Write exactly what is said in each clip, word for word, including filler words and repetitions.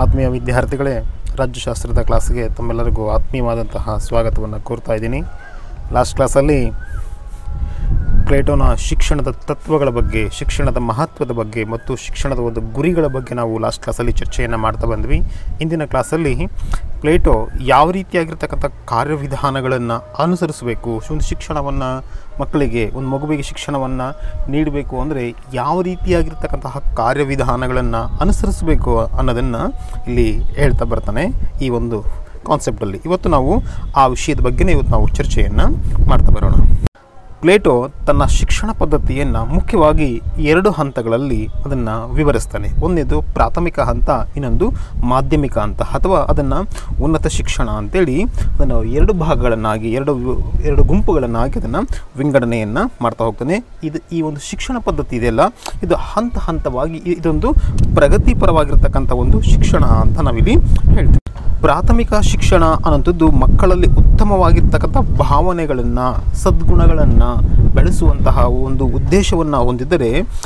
ಆತ್ಮೀಯ ವಿದ್ಯಾರ್ಥಿಗಳೇ, ರಾಜ್ಯಶಾಸ್ತ್ರದ ಕ್ಲಾಸ್ಗೆ ತಮ್ಮೆಲ್ಲರಿಗೂ ಆತ್ಮೀಯವಾದಂತಹ ಸ್ವಾಗತವನ್ನು ಕೋರ್ತಾ ಇದ್ದೀನಿ. ಲಾಸ್ಟ್ ಕ್ಲಾಸಲ್ಲಿ ಪ್ಲೇಟೋನ ಶಿಕ್ಷಣದ ತತ್ವಗಳ ಬಗ್ಗೆ, ಶಿಕ್ಷಣದ ಮಹತ್ವದ ಬಗ್ಗೆ ಮತ್ತು ಶಿಕ್ಷಣದ ಒಂದು ಗುರಿಗಳ ಬಗ್ಗೆ ನಾವು ಲಾಸ್ಟ್ ಕ್ಲಾಸಲ್ಲಿ ಚರ್ಚೆಯನ್ನು ಮಾಡ್ತಾ ಬಂದ್ವಿ. ಇಂದಿನ ಕ್ಲಾಸಲ್ಲಿ ಪ್ಲೇಟೋ ಯಾವ ರೀತಿಯಾಗಿರ್ತಕ್ಕಂಥ ಕಾರ್ಯವಿಧಾನಗಳನ್ನು ಅನುಸರಿಸಬೇಕು, ಒಂದು ಶಿಕ್ಷಣವನ್ನು ಮಕ್ಕಳಿಗೆ, ಒಂದು ಮಗುವಿಗೆ ಶಿಕ್ಷಣವನ್ನು ನೀಡಬೇಕು ಅಂದರೆ ಯಾವ ರೀತಿಯಾಗಿರ್ತಕ್ಕಂತಹ ಕಾರ್ಯವಿಧಾನಗಳನ್ನು ಅನುಸರಿಸಬೇಕು ಅನ್ನೋದನ್ನು ಇಲ್ಲಿ ಹೇಳ್ತಾ ಬರ್ತಾನೆ ಈ ಒಂದು ಕಾನ್ಸೆಪ್ಟಲ್ಲಿ. ಇವತ್ತು ನಾವು ಆ ವಿಷಯದ ಬಗ್ಗೆನೇ ಇವತ್ತು ನಾವು ಚರ್ಚೆಯನ್ನು ಮಾಡ್ತಾ ಬರೋಣ. ಪ್ಲೇಟೋ ತನ್ನ ಶಿಕ್ಷಣ ಪದ್ಧತಿಯನ್ನು ಮುಖ್ಯವಾಗಿ ಎರಡು ಹಂತಗಳಲ್ಲಿ ಅದನ್ನು ವಿವರಿಸ್ತಾನೆ. ಒಂದೇದು ಪ್ರಾಥಮಿಕ ಹಂತ, ಇನ್ನೊಂದು ಮಾಧ್ಯಮಿಕ ಹಂತ, ಅಥವಾ ಅದನ್ನು ಉನ್ನತ ಶಿಕ್ಷಣ ಅಂತೇಳಿ ಅದನ್ನು ಎರಡು ಭಾಗಗಳನ್ನಾಗಿ, ಎರಡು ಎರಡು ಗುಂಪುಗಳನ್ನಾಗಿ ಅದನ್ನು ವಿಂಗಡಣೆಯನ್ನು ಮಾಡ್ತಾ ಹೋಗ್ತಾನೆ. ಇದು ಈ ಒಂದು ಶಿಕ್ಷಣ ಪದ್ಧತಿ ಇದೆಯಲ್ಲ, ಇದು ಹಂತ ಹಂತವಾಗಿ ಇದೊಂದು ಪ್ರಗತಿಪರವಾಗಿರ್ತಕ್ಕಂಥ ಒಂದು ಶಿಕ್ಷಣ ಅಂತ ನಾವಿಲ್ಲಿ ಹೇಳ್ತೀವಿ. ಪ್ರಾಥಮಿಕ ಶಿಕ್ಷಣ ಅನ್ನೋಂಥದ್ದು ಮಕ್ಕಳಲ್ಲಿ ಉತ್ತಮವಾಗಿರ್ತಕ್ಕಂಥ ಭಾವನೆಗಳನ್ನು, ಸದ್ಗುಣಗಳನ್ನು ಬೆಳೆಸುವಂತಹ ಒಂದು ಉದ್ದೇಶವನ್ನು ಹೊಂದಿದ್ದರೆ,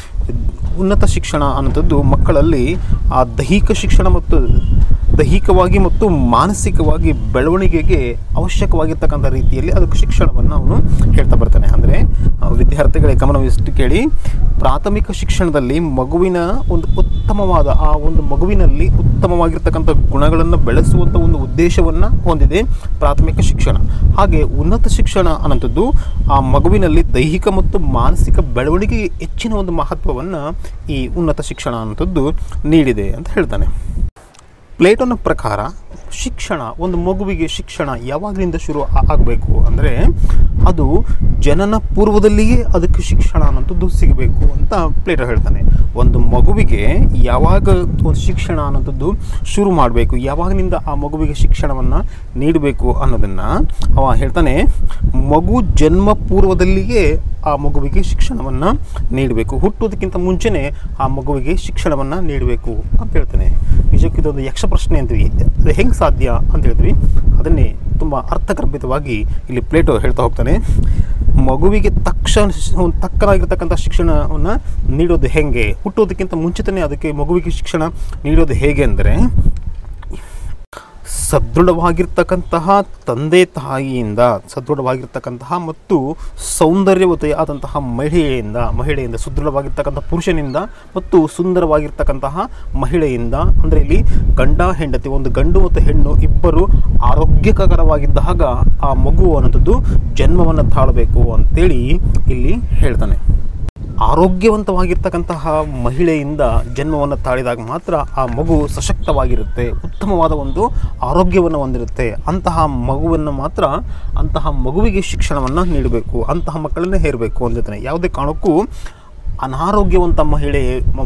ಉನ್ನತ ಶಿಕ್ಷಣ ಅನ್ನೋಂಥದ್ದು ಮಕ್ಕಳಲ್ಲಿ ಆ ದೈಹಿಕ ಶಿಕ್ಷಣ ಮತ್ತು ದೈಹಿಕವಾಗಿ ಮತ್ತು ಮಾನಸಿಕವಾಗಿ ಬೆಳವಣಿಗೆಗೆ ಅವಶ್ಯಕವಾಗಿರ್ತಕ್ಕಂಥ ರೀತಿಯಲ್ಲಿ ಅದಕ್ಕೆ ಶಿಕ್ಷಣವನ್ನು ಅವನು ಹೇಳ್ತಾ ಬರ್ತಾನೆ. ಅಂದರೆ ವಿದ್ಯಾರ್ಥಿಗಳಿಗೆ ಗಮನವಿಷ್ಟು ಕೇಳಿ, ಪ್ರಾಥಮಿಕ ಶಿಕ್ಷಣದಲ್ಲಿ ಮಗುವಿನ ಒಂದು ಉತ್ತಮವಾದ ಆ ಒಂದು ಮಗುವಿನಲ್ಲಿ ಉತ್ತಮವಾಗಿರ್ತಕ್ಕಂಥ ಗುಣಗಳನ್ನು ಬೆಳೆಸುವಂಥ ಒಂದು ಉದ್ದೇಶವನ್ನು ಹೊಂದಿದೆ ಪ್ರಾಥಮಿಕ ಶಿಕ್ಷಣ. ಹಾಗೆ ಉನ್ನತ ಶಿಕ್ಷಣ ಅನ್ನೋಂಥದ್ದು ಆ ಮಗುವಿನಲ್ಲಿ ದೈಹಿಕ ಮತ್ತು ಮಾನಸಿಕ ಬೆಳವಣಿಗೆಗೆ ಹೆಚ್ಚಿನ ಒಂದು ಮಹತ್ವವನ್ನು ಈ ಉನ್ನತ ಶಿಕ್ಷಣ ಅನ್ನೋಂಥದ್ದು ನೀಡಿದೆ ಅಂತ ಹೇಳ್ತಾನೆ. ಪ್ಲೇಟೋನ ಪ್ರಕಾರ ಶಿಕ್ಷಣ, ಒಂದು ಮಗುವಿಗೆ ಶಿಕ್ಷಣ ಯಾವಾಗಲಿಂದ ಶುರು ಆಗಬೇಕು ಅಂದರೆ ಅದು ಜನನ ಪೂರ್ವದಲ್ಲಿಯೇ ಅದಕ್ಕೆ ಶಿಕ್ಷಣ ಅನ್ನೋಂಥದ್ದು ಸಿಗಬೇಕು ಅಂತ ಪ್ಲೇಟೋ ಹೇಳ್ತಾನೆ. ಒಂದು ಮಗುವಿಗೆ ಯಾವಾಗ ಒಂದು ಶಿಕ್ಷಣ ಅನ್ನೋಂಥದ್ದು ಶುರು ಮಾಡಬೇಕು, ಯಾವಾಗಿನಿಂದ ಆ ಮಗುವಿಗೆ ಶಿಕ್ಷಣವನ್ನು ನೀಡಬೇಕು ಅನ್ನೋದನ್ನು ಅವ ಹೇಳ್ತಾನೆ. ಮಗು ಜನ್ಮ ಪೂರ್ವದಲ್ಲಿಯೇ ಆ ಮಗುವಿಗೆ ಶಿಕ್ಷಣವನ್ನು ನೀಡಬೇಕು, ಹುಟ್ಟೋದಕ್ಕಿಂತ ಮುಂಚೆನೇ ಆ ಮಗುವಿಗೆ ಶಿಕ್ಷಣವನ್ನು ನೀಡಬೇಕು ಅಂತ ಹೇಳ್ತಾನೆ. ನಿಜಕ್ಕೂ ಇದೊಂದು ಯಕ್ಷ ಪ್ರಶ್ನೆ ಅಂತೀವಿ, ಅದು ಹೆಂಗೆ ಸಾಧ್ಯ ಅಂತ ಹೇಳ್ತೀವಿ. ಅದನ್ನೇ ತುಂಬ ಅರ್ಥಗರ್ಭಿತವಾಗಿ ಇಲ್ಲಿ ಪ್ಲೇಟೋ ಹೇಳ್ತಾ ಹೋಗ್ತಾನೆ. ಮಗುವಿಗೆ ತಕ್ಷಣ ಒಂದು ತಕ್ಕನಾಗಿರ್ತಕ್ಕಂಥ ಶಿಕ್ಷಣವನ್ನು ನೀಡೋದು ಹೇಗೆ, ಹುಟ್ಟೋದಕ್ಕಿಂತ ಮುಂಚಿತನೇ ಅದಕ್ಕೆ ಮಗುವಿಗೆ ಶಿಕ್ಷಣ ನೀಡೋದು ಹೇಗೆ ಅಂದರೆ, ಸದೃಢವಾಗಿರ್ತಕ್ಕಂತಹ ತಂದೆ ತಾಯಿಯಿಂದ, ಸದೃಢವಾಗಿರ್ತಕ್ಕಂತಹ ಮತ್ತು ಸೌಂದರ್ಯವತೆಯಾದಂತಹ ಮಹಿಳೆಯಿಂದ ಮಹಿಳೆಯಿಂದ ಸುದೃಢವಾಗಿರ್ತಕ್ಕಂಥ ಪುರುಷನಿಂದ ಮತ್ತು ಸುಂದರವಾಗಿರ್ತಕ್ಕಂತಹ ಮಹಿಳೆಯಿಂದ, ಅಂದರೆ ಇಲ್ಲಿ ಗಂಡ ಹೆಂಡತಿ, ಒಂದು ಗಂಡು ಮತ್ತು ಹೆಣ್ಣು ಇಬ್ಬರು ಆರೋಗ್ಯಕರವಾಗಿದ್ದಾಗ ಆ ಮಗು ಅನ್ನೋಂಥದ್ದು ಜನ್ಮವನ್ನು ತಾಳಬೇಕು ಅಂತೇಳಿ ಇಲ್ಲಿ ಹೇಳ್ತಾನೆ. ಆರೋಗ್ಯವಂತವಾಗಿರ್ತಕ್ಕಂತಹ ಮಹಿಳೆಯಿಂದ ಜನ್ಮವನ್ನು ತಾಳಿದಾಗ ಮಾತ್ರ ಆ ಮಗು ಸಶಕ್ತವಾಗಿರುತ್ತೆ, ಉತ್ತಮವಾದ ಒಂದು ಆರೋಗ್ಯವನ್ನು ಹೊಂದಿರುತ್ತೆ. ಅಂತಹ ಮಗುವನ್ನು ಮಾತ್ರ, ಅಂತಹ ಮಗುವಿಗೆ ಶಿಕ್ಷಣವನ್ನು ನೀಡಬೇಕು, ಅಂತಹ ಮಕ್ಕಳನ್ನೇ ಹೇರಬೇಕು ಅಂದಿರ್ತಾನೆ. ಯಾವುದೇ ಕಾರಣಕ್ಕೂ ಅನಾರೋಗ್ಯವಂತ ಮಹಿಳೆ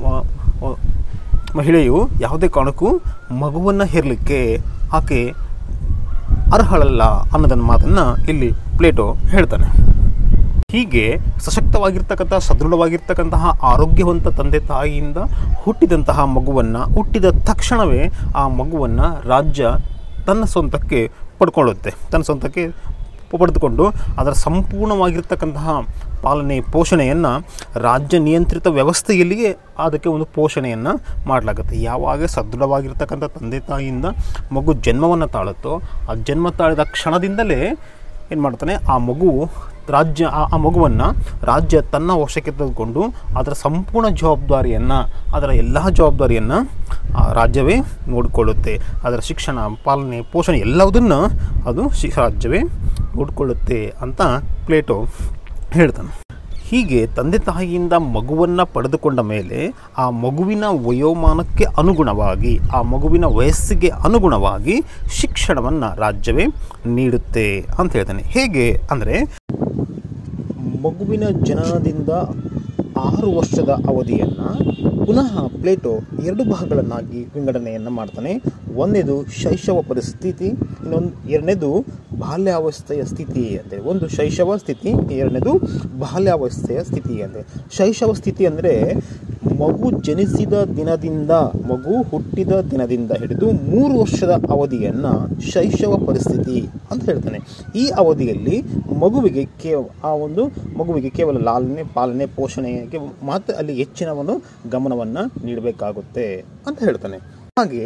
ಮಹಿಳೆಯು ಯಾವುದೇ ಕಾರಣಕ್ಕೂ ಮಗುವನ್ನು ಹೇರಲಿಕ್ಕೆ ಆಕೆ ಅರ್ಹಳಲ್ಲ ಅನ್ನೋದನ್ನ ಮಾತನ್ನು ಇಲ್ಲಿ ಪ್ಲೇಟೋ ಹೇಳ್ತಾನೆ. ಹೀಗೆ ಸಶಕ್ತವಾಗಿರ್ತಕ್ಕಂಥ, ಸದೃಢವಾಗಿರ್ತಕ್ಕಂತಹ ಆರೋಗ್ಯವಂತ ತಂದೆ ತಾಯಿಯಿಂದ ಹುಟ್ಟಿದಂತಹ ಮಗುವನ್ನು, ಹುಟ್ಟಿದ ತಕ್ಷಣವೇ ಆ ಮಗುವನ್ನು ರಾಜ್ಯ ತನ್ನ ಸ್ವಂತಕ್ಕೆ ಪಡ್ಕೊಳ್ಳುತ್ತೆ. ತನ್ನ ಸ್ವಂತಕ್ಕೆ ಪಡೆದುಕೊಂಡು ಅದರ ಸಂಪೂರ್ಣವಾಗಿರ್ತಕ್ಕಂತಹ ಪಾಲನೆ, ಪೋಷಣೆಯನ್ನು ರಾಜ್ಯ ನಿಯಂತ್ರಿತ ವ್ಯವಸ್ಥೆಯಲ್ಲಿಯೇ ಅದಕ್ಕೆ ಒಂದು ಪೋಷಣೆಯನ್ನು ಮಾಡಲಾಗುತ್ತೆ. ಯಾವಾಗ ಸದೃಢವಾಗಿರ್ತಕ್ಕಂಥ ತಂದೆ ತಾಯಿಯಿಂದ ಮಗು ಜನ್ಮವನ್ನು ತಾಳುತ್ತೋ, ಆ ಜನ್ಮ ತಾಳಿದ ಕ್ಷಣದಿಂದಲೇ ಏನು ಮಾಡ್ತಾನೆ, ಆ ಮಗು ರಾಜ್ಯ ಆ ಮಗುವನ್ನು ರಾಜ್ಯ ತನ್ನ ವಶಕ್ಕೆ ತೆಗೆದುಕೊಂಡು ಅದರ ಸಂಪೂರ್ಣ ಜವಾಬ್ದಾರಿಯನ್ನು, ಅದರ ಎಲ್ಲ ಜವಾಬ್ದಾರಿಯನ್ನು ರಾಜ್ಯವೇ ನೋಡಿಕೊಳ್ಳುತ್ತೆ. ಅದರ ಶಿಕ್ಷಣ, ಪಾಲನೆ, ಪೋಷಣೆ ಎಲ್ಲವುದನ್ನು ಅದು ಶಿ ರಾಜ್ಯವೇ ನೋಡಿಕೊಳ್ಳುತ್ತೆ ಅಂತ ಪ್ಲೇಟೋ ಹೇಳ್ತಾನೆ. ಹೀಗೆ ತಂದೆ ತಾಯಿಯಿಂದ ಮಗುವನ್ನು ಪಡೆದುಕೊಂಡ ಮೇಲೆ ಆ ಮಗುವಿನ ವಯೋಮಾನಕ್ಕೆ ಅನುಗುಣವಾಗಿ, ಆ ಮಗುವಿನ ವಯಸ್ಸಿಗೆ ಅನುಗುಣವಾಗಿ ಶಿಕ್ಷಣವನ್ನು ರಾಜ್ಯವೇ ನೀಡುತ್ತೆ ಅಂತ ಹೇಳ್ತಾನೆ. ಹೇಗೆ ಅಂದರೆ, ಮಗುವಿನ ಜನನದಿಂದ ಆರು ವರ್ಷದ ಅವಧಿಯನ್ನು ಪುನಃ ಪ್ಲೇಟೋ ಎರಡು ಭಾಗಗಳನ್ನಾಗಿ ವಿಂಗಡಣೆಯನ್ನು ಮಾಡ್ತಾನೆ. ಒಂದೇದು ಶೈಶವ ಪರಿಸ್ಥಿತಿ, ಇನ್ನೊಂದು ಎರಡನೇದು ಬಾಲ್ಯಾವಸ್ಥೆಯ ಸ್ಥಿತಿ ಅಂತೇಳಿ. ಒಂದು ಶೈಶವ ಸ್ಥಿತಿ, ಎರಡನೇದು ಬಾಲ್ಯಾವಸ್ಥೆಯ ಸ್ಥಿತಿ ಅಂತೆ. ಶೈಶವ ಸ್ಥಿತಿ ಅಂದರೆ ಮಗು ಜನಿಸಿದ ದಿನದಿಂದ, ಮಗು ಹುಟ್ಟಿದ ದಿನದಿಂದ ಹಿಡಿದು ಮೂರು ವರ್ಷದ ಅವಧಿಯನ್ನು ಶೈಶವ ಪರಿಸ್ಥಿತಿ ಅಂತ ಹೇಳ್ತಾನೆ. ಈ ಅವಧಿಯಲ್ಲಿ ಮಗುವಿಗೆ ಕೇ ಆ ಒಂದು ಮಗುವಿಗೆ ಕೇವಲ ಲಾಲನೆ, ಪಾಲನೆ, ಪೋಷಣೆಗೆ ಮಾತ್ರ ಅಲ್ಲಿ ಹೆಚ್ಚಿನ ಒಂದು ಗಮನವನ್ನು ನೀಡಬೇಕಾಗುತ್ತೆ ಅಂತ ಹೇಳ್ತಾನೆ. ಹಾಗೆ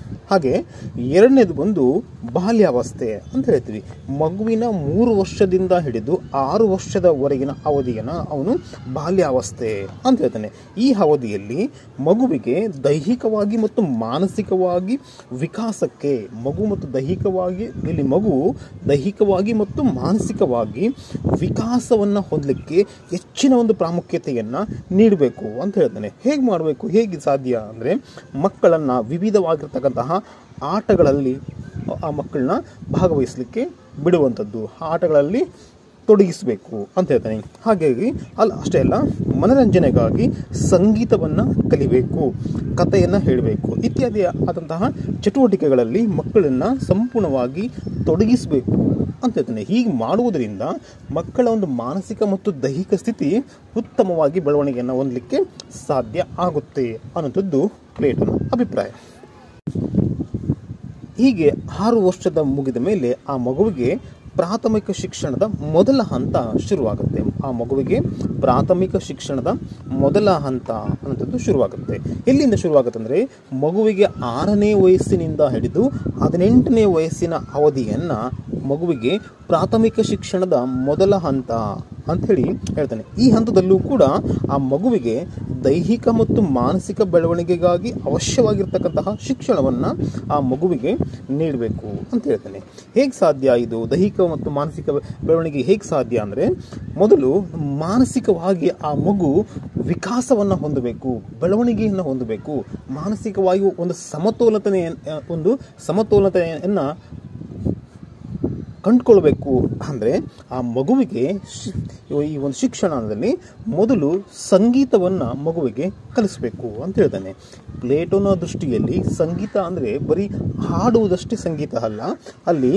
ಹಾಗೆ ಎರಡನೇದು ಬಂದು ಬಾಲ್ಯಾವಸ್ಥೆ ಅಂತ ಹೇಳ್ತೀವಿ. ಮಗುವಿನ ಮೂರು ವರ್ಷದಿಂದ ಹಿಡಿದು ಆರು ವರ್ಷದವರೆಗಿನ ಅವಧಿಯನ್ನು ಅವನು ಬಾಲ್ಯಾವಸ್ಥೆ ಅಂತ ಹೇಳ್ತಾನೆ. ಈ ಅವಧಿಯಲ್ಲಿ ಮಗುವಿಗೆ ದೈಹಿಕವಾಗಿ ಮತ್ತು ಮಾನಸಿಕವಾಗಿ ವಿಕಾಸಕ್ಕೆ ಮಗು ಮತ್ತು ದೈಹಿಕವಾಗಿ ಇಲ್ಲಿ ಮಗು ದೈಹಿಕವಾಗಿ ಮತ್ತು ಮಾನಸಿಕವಾಗಿ ವಿಕಾಸವನ್ನು ಹೊಂದಲಿಕ್ಕೆ ಹೆಚ್ಚಿನ ಒಂದು ಪ್ರಾಮುಖ್ಯತೆಯನ್ನು ನೀಡಬೇಕು ಅಂತ ಹೇಳ್ತಾನೆ. ಹೇಗೆ ಮಾಡಬೇಕು, ಹೇಗೆ ಸಾಧ್ಯ ಅಂದರೆ ಮಕ್ಕಳನ್ನು ವಿವಿಧವಾಗಿರ್ತಕ್ಕಂತಹ ಆಟಗಳಲ್ಲಿ ಆ ಮಕ್ಕಳನ್ನ ಭಾಗವಹಿಸಲಿಕ್ಕೆ ಬಿಡುವಂಥದ್ದು, ಆಟಗಳಲ್ಲಿ ತೊಡಗಿಸಬೇಕು ಅಂತ ಹೇಳ್ತಾನೆ. ಹಾಗಾಗಿ ಅಲ್ಲ ಅಷ್ಟೇ ಅಲ್ಲ, ಮನರಂಜನೆಗಾಗಿ ಸಂಗೀತವನ್ನು ಕಲಿಬೇಕು, ಕಥೆಯನ್ನು ಹೇಳಬೇಕು, ಇತ್ಯಾದಿ ಆದಂತಹ ಚಟುವಟಿಕೆಗಳಲ್ಲಿ ಮಕ್ಕಳನ್ನು ಸಂಪೂರ್ಣವಾಗಿ ತೊಡಗಿಸಬೇಕು ಅಂತ ಹೇಳ್ತಾನೆ. ಹೀಗೆ ಮಾಡುವುದರಿಂದ ಮಕ್ಕಳ ಒಂದು ಮಾನಸಿಕ ಮತ್ತು ದೈಹಿಕ ಸ್ಥಿತಿ ಉತ್ತಮವಾಗಿ ಬೆಳವಣಿಗೆಯನ್ನು ಹೊಂದಲಿಕ್ಕೆ ಸಾಧ್ಯ ಆಗುತ್ತೆ ಅನ್ನೋಂಥದ್ದು ಪ್ಲೇಟೋನ ಅಭಿಪ್ರಾಯ. ಹೀಗೆ ಆರು ವರ್ಷದ ಮುಗಿದ ಮೇಲೆ ಆ ಮಗುವಿಗೆ ಪ್ರಾಥಮಿಕ ಶಿಕ್ಷಣದ ಮೊದಲ ಹಂತ ಶುರುವಾಗುತ್ತೆ. ಆ ಮಗುವಿಗೆ ಪ್ರಾಥಮಿಕ ಶಿಕ್ಷಣದ ಮೊದಲ ಹಂತ ಅನ್ನೋಂಥದ್ದು ಶುರುವಾಗುತ್ತೆ. ಎಲ್ಲಿಂದ ಶುರುವಾಗುತ್ತೆ ಅಂದರೆ ಮಗುವಿಗೆ ಆರನೇ ವಯಸ್ಸಿನಿಂದ ಹಿಡಿದು ಹದಿನೆಂಟನೇ ವಯಸ್ಸಿನ ಅವಧಿಯನ್ನು ಮಗುವಿಗೆ ಪ್ರಾಥಮಿಕ ಶಿಕ್ಷಣದ ಮೊದಲ ಹಂತ ಅಂಥೇಳಿ ಹೇಳ್ತಾನೆ. ಈ ಹಂತದಲ್ಲೂ ಕೂಡ ಆ ಮಗುವಿಗೆ ದೈಹಿಕ ಮತ್ತು ಮಾನಸಿಕ ಬೆಳವಣಿಗೆಗಾಗಿ ಅವಶ್ಯವಾಗಿರ್ತಕ್ಕಂತಹ ಶಿಕ್ಷಣವನ್ನು ಆ ಮಗುವಿಗೆ ನೀಡಬೇಕು ಅಂತ ಹೇಳ್ತಾನೆ. ಹೇಗೆ ಸಾಧ್ಯ ಇದು ದೈಹಿಕ ಮತ್ತು ಮಾನಸಿಕ ಬೆಳವಣಿಗೆ ಹೇಗೆ ಸಾಧ್ಯ ಅಂದರೆ ಮೊದಲು ಮಾನಸಿಕವಾಗಿ ಆ ಮಗು ವಿಕಾಸವನ್ನು ಹೊಂದಬೇಕು, ಬೆಳವಣಿಗೆಯನ್ನು ಹೊಂದಬೇಕು, ಮಾನಸಿಕವಾಗಿ ಒಂದು ಸಮತೋಲನೆ ಒಂದು ಸಮತೋಲನೆಯನ್ನು ಕಂಡುಕೊಳ್ಬೇಕು. ಅಂದರೆ ಆ ಮಗುವಿಗೆ ಈ ಒಂದು ಶಿಕ್ಷಣದಲ್ಲಿ ಮೊದಲು ಸಂಗೀತವನ್ನು ಮಗುವಿಗೆ ಕಲಿಸಬೇಕು ಅಂತ ಹೇಳ್ತಾನೆ. ಪ್ಲೇಟೋನ ದೃಷ್ಟಿಯಲ್ಲಿ ಸಂಗೀತ ಅಂದರೆ ಬರೀ ಹಾಡುವುದಷ್ಟೇ ಸಂಗೀತ ಅಲ್ಲ, ಅಲ್ಲಿ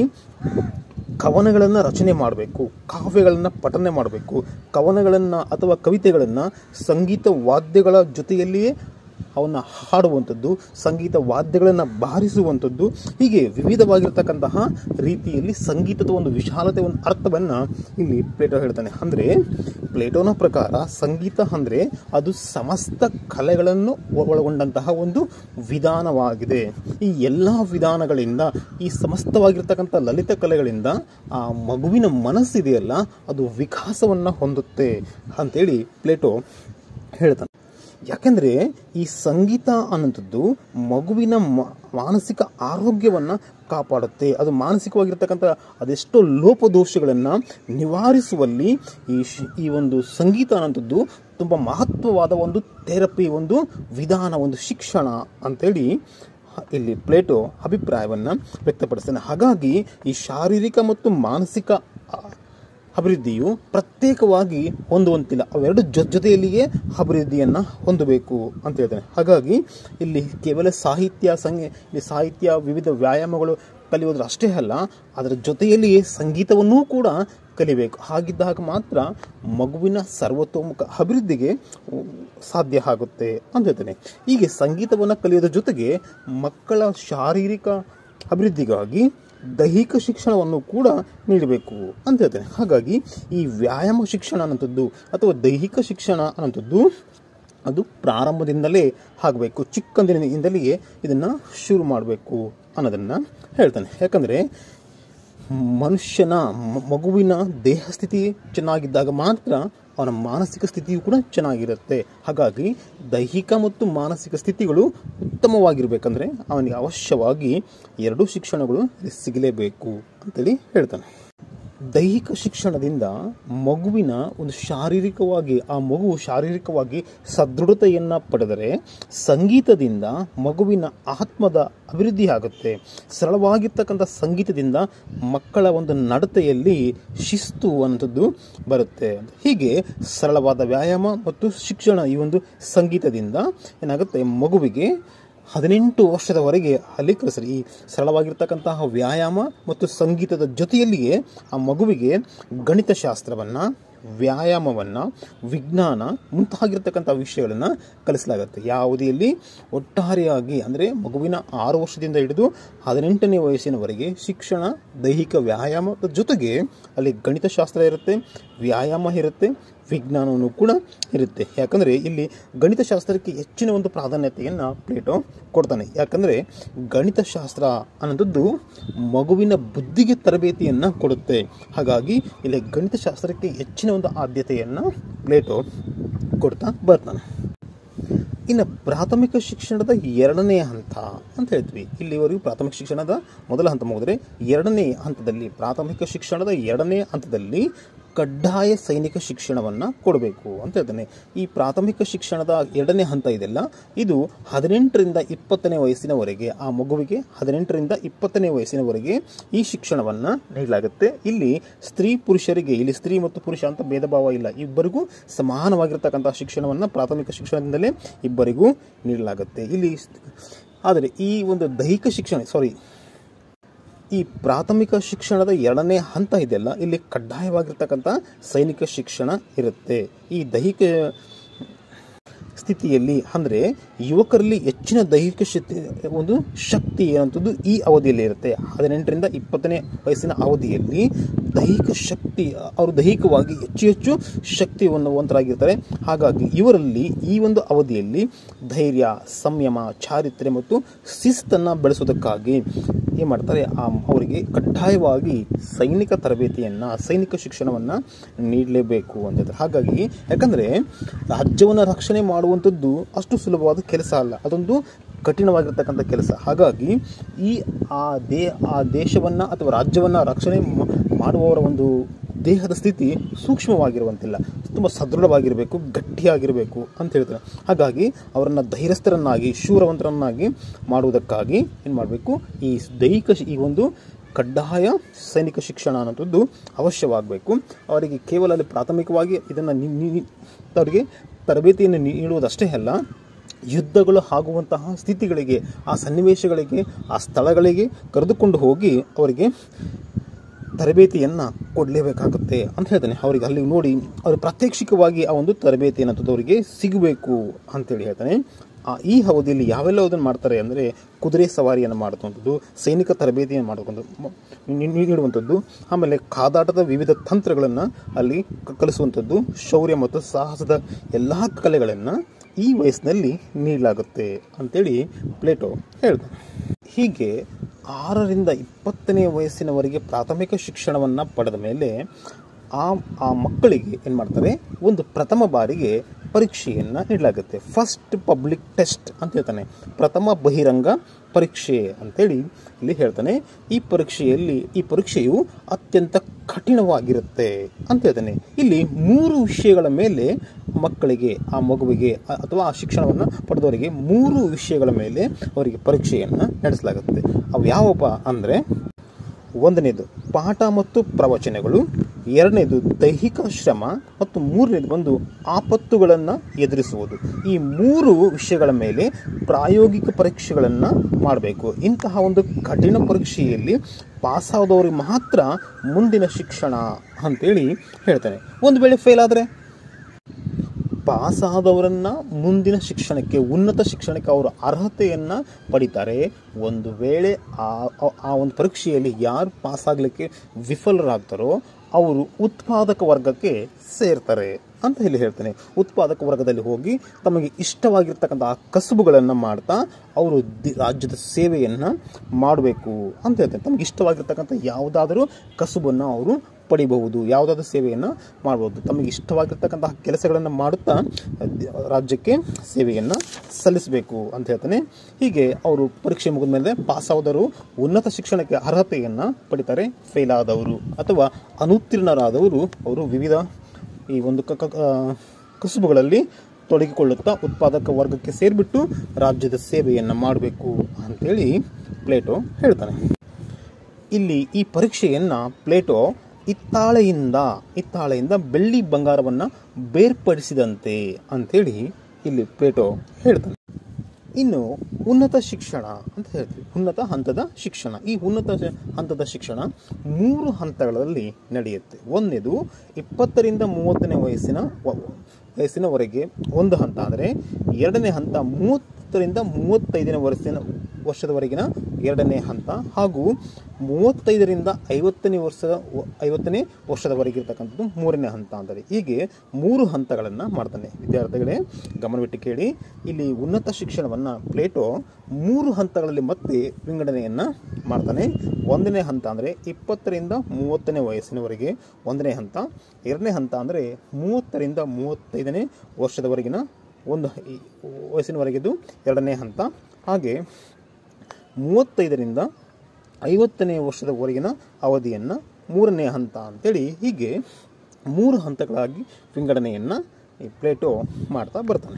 ಕವನಗಳನ್ನು ರಚನೆ ಮಾಡಬೇಕು, ಕಾವ್ಯಗಳನ್ನು ಪಠನೆ ಮಾಡಬೇಕು, ಕವನಗಳನ್ನು ಅಥವಾ ಕವಿತೆಗಳನ್ನು ಸಂಗೀತ ವಾದ್ಯಗಳ ಜೊತೆಯಲ್ಲಿಯೇ ಅವನ್ನ ಹಾಡುವಂಥದ್ದು, ಸಂಗೀತ ವಾದ್ಯಗಳನ್ನು ಬಾರಿಸುವಂಥದ್ದು, ಹೀಗೆ ವಿವಿಧವಾಗಿರ್ತಕ್ಕಂತಹ ರೀತಿಯಲ್ಲಿ ಸಂಗೀತದ ಒಂದು ವಿಶಾಲತೆ ಒಂದು ಅರ್ಥವನ್ನು ಇಲ್ಲಿ ಪ್ಲೇಟೋ ಹೇಳ್ತಾನೆ. ಅಂದರೆ ಪ್ಲೇಟೋನ ಪ್ರಕಾರ ಸಂಗೀತ ಅಂದರೆ ಅದು ಸಮಸ್ತ ಕಲೆಗಳನ್ನು ಒಳಗೊಂಡಂತಹ ಒಂದು ವಿಧಾನವಾಗಿದೆ. ಈ ಎಲ್ಲ ವಿಧಾನಗಳಿಂದ, ಈ ಸಮಸ್ತವಾಗಿರ್ತಕ್ಕಂಥ ಲಲಿತ ಕಲೆಗಳಿಂದ ಆ ಮಗುವಿನ ಮನಸ್ಸಿದೆಯಲ್ಲ ಅದು ವಿಕಾಸವನ್ನು ಹೊಂದುತ್ತೆ ಅಂತೇಳಿ ಪ್ಲೇಟೋ ಹೇಳ್ತಾನೆ. ಯಾಕೆಂದರೆ ಈ ಸಂಗೀತ ಅನ್ನೋಂಥದ್ದು ಮಗುವಿನ ಮಾನಸಿಕ ಆರೋಗ್ಯವನ್ನು ಕಾಪಾಡುತ್ತೆ. ಅದು ಮಾನಸಿಕವಾಗಿರ್ತಕ್ಕಂಥ ಅದೆಷ್ಟೋ ಲೋಪದೋಷಗಳನ್ನು ನಿವಾರಿಸುವಲ್ಲಿ ಈ ಈ ಒಂದು ಸಂಗೀತ ಅನ್ನೋಂಥದ್ದು ತುಂಬ ಮಹತ್ವವಾದ ಒಂದು ಥೆರಪಿ, ಒಂದು ವಿಧಾನ, ಒಂದು ಶಿಕ್ಷಣ ಅಂತೇಳಿ ಇಲ್ಲಿ ಪ್ಲೇಟೋ ಅಭಿಪ್ರಾಯವನ್ನು ವ್ಯಕ್ತಪಡಿಸ್ತಾನೆ. ಹಾಗಾಗಿ ಈ ಶಾರೀರಿಕ ಮತ್ತು ಮಾನಸಿಕ ಅಭಿವೃದ್ಧಿಯು ಪ್ರತ್ಯೇಕವಾಗಿ ಹೊಂದುವಂತಿಲ್ಲ, ಅವೆರಡು ಜೊ ಜೊತೆಯಲ್ಲಿಯೇ ಅಭಿವೃದ್ಧಿಯನ್ನು ಹೊಂದಬೇಕು ಅಂತ ಹೇಳ್ತಾನೆ. ಹಾಗಾಗಿ ಇಲ್ಲಿ ಕೇವಲ ಸಾಹಿತ್ಯ ಸಂಗೀ ಇಲ್ಲಿ ಸಾಹಿತ್ಯ ವಿವಿಧ ವ್ಯಾಯಾಮಗಳು ಕಲಿಯೋದ್ರ ಅಷ್ಟೇ ಅಲ್ಲ, ಅದರ ಜೊತೆಯಲ್ಲಿಯೇ ಸಂಗೀತವನ್ನೂ ಕೂಡ ಕಲಿಬೇಕು. ಹಾಗಿದ್ದಾಗ ಮಾತ್ರ ಮಗುವಿನ ಸರ್ವತೋಮುಖ ಅಭಿವೃದ್ಧಿಗೆ ಸಾಧ್ಯ ಆಗುತ್ತೆ ಅಂತ ಹೇಳ್ತಾನೆ. ಹೀಗೆ ಸಂಗೀತವನ್ನು ಕಲಿಯೋದ್ರ ಜೊತೆಗೆ ಮಕ್ಕಳ ಶಾರೀರಿಕ ಅಭಿವೃದ್ಧಿಗಾಗಿ ದೈಹಿಕ ಶಿಕ್ಷಣವನ್ನು ಕೂಡ ನೀಡಬೇಕು ಅಂತ ಹೇಳ್ತೇನೆ. ಹಾಗಾಗಿ ಈ ವ್ಯಾಯಾಮ ಶಿಕ್ಷಣ ಅನ್ನೋಂಥದ್ದು ಅಥವಾ ದೈಹಿಕ ಶಿಕ್ಷಣ ಅನ್ನೋಂಥದ್ದು ಅದು ಪ್ರಾರಂಭದಿಂದಲೇ ಆಗಬೇಕು, ಚಿಕ್ಕಂದಿನಿಂದಲೇ ಇದನ್ನು ಶುರು ಮಾಡಬೇಕು ಅನ್ನೋದನ್ನು ಹೇಳ್ತಾನೆ. ಯಾಕಂದರೆ ಮನುಷ್ಯನ ಮಗುವಿನ ದೇಹ ಸ್ಥಿತಿ ಚೆನ್ನಾಗಿದ್ದಾಗ ಮಾತ್ರ ಅವನ ಮಾನಸಿಕ ಸ್ಥಿತಿಯು ಕೂಡ ಚೆನ್ನಾಗಿರುತ್ತೆ. ಹಾಗಾಗಿ ದೈಹಿಕ ಮತ್ತು ಮಾನಸಿಕ ಸ್ಥಿತಿಗಳು ಉತ್ತಮವಾಗಿರಬೇಕಂದ್ರೆ ಅವನಿಗೆ ಅವಶ್ಯವಾಗಿ ಎರಡೂ ಶಿಕ್ಷಣಗಳು ಸಿಗಲೇಬೇಕು ಅಂತೇಳಿ ಹೇಳ್ತಾನೆ. ದೈಹಿಕ ಶಿಕ್ಷಣದಿಂದ ಮಗುವಿನ ಒಂದು ಶಾರೀರಿಕವಾಗಿ ಆ ಮಗು ಶಾರೀರಿಕವಾಗಿ ಸದೃಢತೆಯನ್ನು ಪಡೆದರೆ ಸಂಗೀತದಿಂದ ಮಗುವಿನ ಆತ್ಮದ ಅಭಿವೃದ್ಧಿ ಆಗುತ್ತೆ. ಸರಳವಾಗಿರ್ತಕ್ಕಂಥ ಸಂಗೀತದಿಂದ ಮಕ್ಕಳ ಒಂದು ನಡತೆಯಲ್ಲಿ ಶಿಸ್ತು ಅನ್ನೋದು ಬರುತ್ತೆ. ಹೀಗೆ ಸರಳವಾದ ವ್ಯಾಯಾಮ ಮತ್ತು ಶಿಕ್ಷಣ ಈ ಒಂದು ಸಂಗೀತದಿಂದ ಏನಾಗುತ್ತೆ, ಮಗುವಿಗೆ ಹದಿನೆಂಟು ವರ್ಷದವರೆಗೆ ಅಲ್ಲಿ ಕಲಿಸ್ರಿ. ಈ ಸರಳವಾಗಿರ್ತಕ್ಕಂತಹ ವ್ಯಾಯಾಮ ಮತ್ತು ಸಂಗೀತದ ಜೊತೆಯಲ್ಲಿಯೇ ಆ ಮಗುವಿಗೆ ಗಣಿತಶಾಸ್ತ್ರವನ್ನು, ವ್ಯಾಯಾಮವನ್ನು, ವಿಜ್ಞಾನ ಮುಂತಾಗಿರ್ತಕ್ಕಂಥ ವಿಷಯಗಳನ್ನು ಕಲಿಸಲಾಗುತ್ತೆ. ಯಾವುದೆಯಲ್ಲಿ ಒಟ್ಟಾರೆಯಾಗಿ ಅಂದರೆ ಮಗುವಿನ ಆರು ವರ್ಷದಿಂದ ಹಿಡಿದು ಹದಿನೆಂಟನೇ ವಯಸ್ಸಿನವರೆಗೆ ಶಿಕ್ಷಣ, ದೈಹಿಕ ವ್ಯಾಯಾಮದ ಜೊತೆಗೆ ಅಲ್ಲಿ ಗಣಿತಶಾಸ್ತ್ರ ಇರುತ್ತೆ, ವ್ಯಾಯಾಮ ಇರುತ್ತೆ, ವಿಜ್ಞಾನವೂ ಕೂಡ ಇರುತ್ತೆ. ಯಾಕಂದರೆ ಇಲ್ಲಿ ಗಣಿತಶಾಸ್ತ್ರಕ್ಕೆ ಹೆಚ್ಚಿನ ಒಂದು ಪ್ರಾಧಾನ್ಯತೆಯನ್ನು ಪ್ಲೇಟೋ ಕೊಡ್ತಾನೆ. ಯಾಕಂದರೆ ಗಣಿತಶಾಸ್ತ್ರ ಅನ್ನೋದು ಮಗುವಿನ ಬುದ್ಧಿಗೆ ತರಬೇತಿಯನ್ನು ಕೊಡುತ್ತೆ. ಹಾಗಾಗಿ ಇಲ್ಲಿ ಗಣಿತಶಾಸ್ತ್ರಕ್ಕೆ ಹೆಚ್ಚಿನ ಒಂದು ಆದ್ಯತೆಯನ್ನು ಪ್ಲೇಟೋ ಕೊಡ್ತಾ ಬರ್ತಾನೆ. ಇನ್ನು ಪ್ರಾಥಮಿಕ ಶಿಕ್ಷಣದ ಎರಡನೇ ಹಂತ ಅಂತ ಹೇಳ್ತೀವಿ. ಇಲ್ಲಿವರೆಗೂ ಪ್ರಾಥಮಿಕ ಶಿಕ್ಷಣದ ಮೊದಲ ಹಂತ ಮುಗಿದ್ರೆ ಎರಡನೇ ಹಂತದಲ್ಲಿ ಪ್ರಾಥಮಿಕ ಶಿಕ್ಷಣದ ಎರಡನೇ ಹಂತದಲ್ಲಿ ಕಡ್ಡಾಯ ಸೈನಿಕ ಶಿಕ್ಷಣವನ್ನು ಕೊಡಬೇಕು ಅಂತ ಹೇಳ್ತಾನೆ. ಈ ಪ್ರಾಥಮಿಕ ಶಿಕ್ಷಣದ ಎರಡನೇ ಹಂತ ಇದೆಲ್ಲ ಇದು ಹದಿನೆಂಟರಿಂದ ಇಪ್ಪತ್ತನೇ ವಯಸ್ಸಿನವರೆಗೆ ಆ ಮಗುವಿಗೆ ಹದಿನೆಂಟರಿಂದ ಇಪ್ಪತ್ತನೇ ವಯಸ್ಸಿನವರೆಗೆ ಈ ಶಿಕ್ಷಣವನ್ನು ನೀಡಲಾಗುತ್ತೆ. ಇಲ್ಲಿ ಸ್ತ್ರೀ ಪುರುಷರಿಗೆ ಇಲ್ಲಿ ಸ್ತ್ರೀ ಮತ್ತು ಪುರುಷ ಅಂತ ಭೇದ ಭಾವ ಇಲ್ಲ, ಇಬ್ಬರಿಗೂ ಸಮಾನವಾಗಿರ್ತಕ್ಕಂಥ ಶಿಕ್ಷಣವನ್ನು ಪ್ರಾಥಮಿಕ ಶಿಕ್ಷಣದಿಂದಲೇ ಇಬ್ಬರಿಗೂ ನೀಡಲಾಗುತ್ತೆ. ಇಲ್ಲಿ ಆದರೆ ಈ ಒಂದು ದೈಹಿಕ ಶಿಕ್ಷಣ ಸಾರಿ ಈ ಪ್ರಾಥಮಿಕ ಶಿಕ್ಷಣದ ಎರಡನೇ ಹಂತ ಇದೆಯಲ್ಲ ಇಲ್ಲಿ ಕಡ್ಡಾಯವಾಗಿರ್ತಕ್ಕಂಥ ಸೈನಿಕ ಶಿಕ್ಷಣ ಇರುತ್ತೆ. ಈ ದೈಹಿಕ ಸ್ಥಿತಿಯಲ್ಲಿ ಅಂದರೆ ಯುವಕರಲ್ಲಿ ಹೆಚ್ಚಿನ ದೈಹಿಕ ಶಕ್ತಿ ಒಂದು ಶಕ್ತಿ ಏನಂಥದ್ದು ಈ ಅವಧಿಯಲ್ಲಿ ಇರುತ್ತೆ. ಹದಿನೆಂಟರಿಂದ ಇಪ್ಪತ್ತನೇ ವಯಸ್ಸಿನ ಅವಧಿಯಲ್ಲಿ ದೈಹಿಕ ಶಕ್ತಿ ಅವರು ದೈಹಿಕವಾಗಿ ಹೆಚ್ಚು ಹೆಚ್ಚು ಶಕ್ತಿವಂತರಾಗಿರ್ತಾರೆ. ಹಾಗಾಗಿ ಇವರಲ್ಲಿ ಈ ಒಂದು ಅವಧಿಯಲ್ಲಿ ಧೈರ್ಯ, ಸಂಯಮ, ಚಾರಿತ್ರ್ಯ ಮತ್ತು ಶಿಸ್ತನ್ನು ಬೆಳೆಸೋದಕ್ಕಾಗಿ ಏನು ಮಾಡ್ತಾರೆ ಆ ಅವರಿಗೆ ಕಡ್ಡಾಯವಾಗಿ ಸೈನಿಕ ತರಬೇತಿಯನ್ನು ಸೈನಿಕ ಶಿಕ್ಷಣವನ್ನು ನೀಡಲೇಬೇಕು ಅಂತ. ಹಾಗಾಗಿ ಯಾಕಂದರೆ ರಾಜ್ಯವನ್ನು ರಕ್ಷಣೆ ಮಾಡುವಂಥದ್ದು ಅಷ್ಟು ಸುಲಭವಾದ ಕೆಲಸ ಅಲ್ಲ, ಅದೊಂದು ಕಠಿಣವಾಗಿರ್ತಕ್ಕಂಥ ಕೆಲಸ. ಹಾಗಾಗಿ ಈ ಆ ದೇ ಆ ದೇಶವನ್ನು ಅಥವಾ ರಾಜ್ಯವನ್ನು ರಕ್ಷಣೆ ಮಾಡುವವರ ಒಂದು ದೇಹದ ಸ್ಥಿತಿ ಸೂಕ್ಷ್ಮವಾಗಿರುವಂತಿಲ್ಲ, ತುಂಬ ಸದೃಢವಾಗಿರಬೇಕು, ಗಟ್ಟಿಯಾಗಿರಬೇಕು ಅಂತ ಹೇಳ್ತಾರೆ. ಹಾಗಾಗಿ ಅವರನ್ನು ಧೈರ್ಯಸ್ಥರನ್ನಾಗಿ ಶೂರವಂತರನ್ನಾಗಿ ಮಾಡುವುದಕ್ಕಾಗಿ ಏನು ಮಾಡಬೇಕು ಈ ದೈಹಿಕ ಈ ಒಂದು ಕಡ್ಡಾಯ ಸೈನಿಕ ಶಿಕ್ಷಣ ಅನ್ನೋಂಥದ್ದು ಅವಶ್ಯವಾಗಬೇಕು. ಅವರಿಗೆ ಕೇವಲ ಅಲ್ಲಿ ಪ್ರಾಥಮಿಕವಾಗಿ ಇದನ್ನು ಅವರಿಗೆ ತರಬೇತಿಯನ್ನು ನೀಡುವುದಷ್ಟೇ ಅಲ್ಲ, ಯುದ್ಧಗಳು ಆಗುವಂತಹ ಸ್ಥಿತಿಗಳಿಗೆ ಆ ಸನ್ನಿವೇಶಗಳಿಗೆ ಆ ಸ್ಥಳಗಳಿಗೆ ಕರೆದುಕೊಂಡು ಹೋಗಿ ಅವರಿಗೆ ತರಬೇತಿಯನ್ನು ಕೊಡಲೇಬೇಕಾಗುತ್ತೆ ಅಂತ ಹೇಳ್ತಾನೆ. ಅವರಿಗೆ ಅಲ್ಲಿ ನೋಡಿ ಅವರು ಪ್ರಾತ್ಯಕ್ಷಿಕವಾಗಿ ಆ ಒಂದು ತರಬೇತಿ ಅನ್ನೋದು ಅವರಿಗೆ ಸಿಗಬೇಕು ಅಂತೇಳಿ ಹೇಳ್ತಾನೆ. ಈ ಅವಧಿಯಲ್ಲಿ ಯಾವೆಲ್ಲ ಅದನ್ನು ಮಾಡ್ತಾರೆ ಅಂದರೆ ಕುದುರೆ ಸವಾರಿಯನ್ನು ಮಾಡುವಂಥದ್ದು, ಸೈನಿಕ ತರಬೇತಿಯನ್ನು ಮಾಡುವಂಥದ್ದು ನೀಡುವಂಥದ್ದು, ಆಮೇಲೆ ಕಾದಾಟದ ವಿವಿಧ ತಂತ್ರಗಳನ್ನು ಅಲ್ಲಿ ಕಲಿಸುವಂಥದ್ದು, ಶೌರ್ಯ ಮತ್ತು ಸಾಹಸದ ಎಲ್ಲ ಕಲೆಗಳನ್ನು ಈ ವಯಸ್ಸಿನಲ್ಲಿ ನೀಡಲಾಗುತ್ತೆ ಅಂತೇಳಿ ಪ್ಲೇಟೋ ಹೇಳ್ತಾನೆ. ಹೀಗೆ ಆರರಿಂದ ಇಪ್ಪತ್ತನೇ ವಯಸ್ಸಿನವರೆಗೆ ಪ್ರಾಥಮಿಕ ಶಿಕ್ಷಣವನ್ನು ಪಡೆದ ಮೇಲೆ ಆ ಆ ಮಕ್ಕಳಿಗೆ ಏನು ಮಾಡ್ತಾರೆ ಒಂದು ಪ್ರಥಮ ಬಾರಿಗೆ ಪರೀಕ್ಷೆಯನ್ನು ನೀಡಲಾಗುತ್ತೆ. ಫಸ್ಟ್ ಪಬ್ಲಿಕ್ ಟೆಸ್ಟ್ ಅಂತ ಹೇಳ್ತಾನೆ, ಪ್ರಥಮ ಬಹಿರಂಗ ಪರೀಕ್ಷೆ ಅಂತೇಳಿ ಇಲ್ಲಿ ಹೇಳ್ತಾನೆ. ಈ ಪರೀಕ್ಷೆಯಲ್ಲಿ ಈ ಪರೀಕ್ಷೆಯು ಅತ್ಯಂತ ಕಠಿಣವಾಗಿರುತ್ತೆ ಅಂತ ಹೇಳ್ತಾನೆ. ಇಲ್ಲಿ ಮೂರು ವಿಷಯಗಳ ಮೇಲೆ ಮಕ್ಕಳಿಗೆ ಆ ಮಗುವಿಗೆ ಅಥವಾ ಆ ಶಿಕ್ಷಣವನ್ನು ಪಡೆದವರಿಗೆ ಮೂರು ವಿಷಯಗಳ ಮೇಲೆ ಅವರಿಗೆ ಪರೀಕ್ಷೆಯನ್ನು ನಡೆಸಲಾಗುತ್ತೆ. ಅವು ಯಾವಪ್ಪ ಅಂದರೆ ಒಂದನೇದು ಪಾಠ ಮತ್ತು ಪ್ರವಚನಗಳು, ಎರಡನೇದು ದೈಹಿಕ ಶ್ರಮ ಮತ್ತು ಮೂರನೇದು ಒಂದು ಆಪತ್ತುಗಳನ್ನು ಎದುರಿಸುವುದು. ಈ ಮೂರು ವಿಷಯಗಳ ಮೇಲೆ ಪ್ರಾಯೋಗಿಕ ಪರೀಕ್ಷೆಗಳನ್ನು ಮಾಡಬೇಕು. ಇಂತಹ ಒಂದು ಕಠಿಣ ಪರೀಕ್ಷೆಯಲ್ಲಿ ಪಾಸಾದವರಿಗೆ ಮಾತ್ರ ಮುಂದಿನ ಶಿಕ್ಷಣ ಅಂತೇಳಿ ಹೇಳ್ತಾನೆ. ಒಂದು ವೇಳೆ ಫೇಲ್ ಆದರೆ ಪಾಸಾದವರನ್ನು ಮುಂದಿನ ಶಿಕ್ಷಣಕ್ಕೆ ಉನ್ನತ ಶಿಕ್ಷಣಕ್ಕೆ ಅವರು ಅರ್ಹತೆಯನ್ನು ಪಡಿತಾರೆ. ಒಂದು ವೇಳೆ ಆ ಆ ಒಂದು ಪರೀಕ್ಷೆಯಲ್ಲಿ ಯಾರು ಪಾಸಾಗಲಿಕ್ಕೆ ವಿಫಲರಾಗ್ತಾರೋ ಅವರು ಉತ್ಪಾದಕ ವರ್ಗಕ್ಕೆ ಸೇರ್ತಾರೆ ಅಂತ ಹೇಳಿ ಹೇಳ್ತಾನೆ. ಉತ್ಪಾದಕ ವರ್ಗದಲ್ಲಿ ಹೋಗಿ ತಮಗೆ ಇಷ್ಟವಾಗಿರ್ತಕ್ಕಂಥ ಆ ಕಸುಬುಗಳನ್ನು ಮಾಡ್ತಾ ಅವರು ದಿ ರಾಜ್ಯದ ಸೇವೆಯನ್ನು ಮಾಡಬೇಕು ಅಂತ ಹೇಳ್ತಾನೆ. ತಮಗೆ ಇಷ್ಟವಾಗಿರ್ತಕ್ಕಂಥ ಯಾವುದಾದರೂ ಕಸುಬನ್ನು ಅವರು ಪಡಿಬಹುದು, ಯಾವುದಾದ್ರೂ ಸೇವೆಯನ್ನು ಮಾಡ್ಬೋದು. ತಮಗೆ ಇಷ್ಟವಾಗಿರ್ತಕ್ಕಂತಹ ಕೆಲಸಗಳನ್ನು ಮಾಡುತ್ತಾ ರಾಜ್ಯಕ್ಕೆ ಸೇವೆಯನ್ನು ಸಲ್ಲಿಸಬೇಕು ಅಂತ ಹೇಳ್ತಾನೆ. ಹೀಗೆ ಅವರು ಪರೀಕ್ಷೆ ಮುಗಿದ ಮೇಲೆ ಪಾಸಾದವರು ಉನ್ನತ ಶಿಕ್ಷಣಕ್ಕೆ ಅರ್ಹತೆಯನ್ನು ಪಡಿತಾರೆ. ಫೇಲ್ ಆದವರು ಅಥವಾ ಅನುತ್ತೀರ್ಣರಾದವರು ಅವರು ವಿವಿಧ ಈ ಒಂದು ಕಸುಬುಗಳಲ್ಲಿ ತೊಡಗಿಕೊಳ್ಳುತ್ತಾ ಉತ್ಪಾದಕ ವರ್ಗಕ್ಕೆ ಸೇರಿಬಿಟ್ಟು ರಾಜ್ಯದ ಸೇವೆಯನ್ನು ಮಾಡಬೇಕು ಅಂತೇಳಿ ಪ್ಲೇಟೋ ಹೇಳ್ತಾನೆ. ಇಲ್ಲಿ ಈ ಪರೀಕ್ಷೆಯನ್ನು ಪ್ಲೇಟೋ ಹಿತ್ತಾಳೆಯಿಂದ ಹಿತ್ತಾಳೆಯಿಂದ ಬೆಳ್ಳಿ ಬಂಗಾರವನ್ನು ಬೇರ್ಪಡಿಸಿದಂತೆ ಅಂಥೇಳಿ ಇಲ್ಲಿ ಪ್ಲೇಟೋ ಹೇಳ್ತಾನೆ. ಇನ್ನು ಉನ್ನತ ಶಿಕ್ಷಣ ಅಂತ ಹೇಳ್ತೀವಿ, ಉನ್ನತ ಹಂತದ ಶಿಕ್ಷಣ. ಈ ಉನ್ನತ ಹಂತದ ಶಿಕ್ಷಣ ಮೂರು ಹಂತಗಳಲ್ಲಿ ನಡೆಯುತ್ತೆ. ಒಂದನೇದು ಇಪ್ಪತ್ತರಿಂದ ಮೂವತ್ತನೇ ವಯಸ್ಸಿನ ವಯಸ್ಸಿನವರೆಗೆ ಒಂದು ಹಂತ ಆದರೆ, ಎರಡನೇ ಹಂತ ಮೂವತ್ತರಿಂದ ಮೂವತ್ತೈದನೇ ವರ್ಷದ ವರ್ಷದವರೆಗಿನ ಎರಡನೇ ಹಂತ, ಹಾಗೂ ಮೂವತ್ತೈದರಿಂದ ಐವತ್ತನೇ ವರ್ಷದ ಐವತ್ತನೇ ವರ್ಷದವರೆಗೆ ಇರ್ತಕ್ಕಂಥದ್ದು ಮೂರನೇ ಹಂತ ಅಂತಾರೆ. ಹೀಗೆ ಮೂರು ಹಂತಗಳನ್ನು ಮಾಡ್ತಾನೆ. ವಿದ್ಯಾರ್ಥಿಗಳೇ ಗಮನವಿಟ್ಟು ಕೇಳಿ, ಇಲ್ಲಿ ಉನ್ನತ ಶಿಕ್ಷಣವನ್ನು ಪ್ಲೇಟೋ ಮೂರು ಹಂತಗಳಲ್ಲಿ ಮತ್ತೆ ವಿಂಗಡಣೆಯನ್ನು ಮಾಡ್ತಾನೆ. ಒಂದನೇ ಹಂತ ಅಂದರೆ ಇಪ್ಪತ್ತರಿಂದ ಮೂವತ್ತನೇ ವಯಸ್ಸಿನವರೆಗೆ ಒಂದನೇ ಹಂತ, ಎರಡನೇ ಹಂತ ಅಂದರೆ ಮೂವತ್ತರಿಂದ ಮೂವತ್ತೈದನೇ ವರ್ಷದವರೆಗಿನ ಒಂದು ವಯಸ್ಸಿನವರೆಗಿದ್ದು ಎರಡನೇ ಹಂತ, ಹಾಗೆ ಮೂವತ್ತೈದರಿಂದ ಐವತ್ತನೇ ವರ್ಷದವರೆಗಿನ ಅವಧಿಯನ್ನು ಮೂರನೇ ಹಂತ ಅಂತೇಳಿ ಹೀಗೆ ಮೂರು ಹಂತಗಳಾಗಿ ವಿಂಗಡಣೆಯನ್ನು ಪ್ಲೇಟೋ ಮಾಡ್ತಾ ಬರ್ತಾನೆ.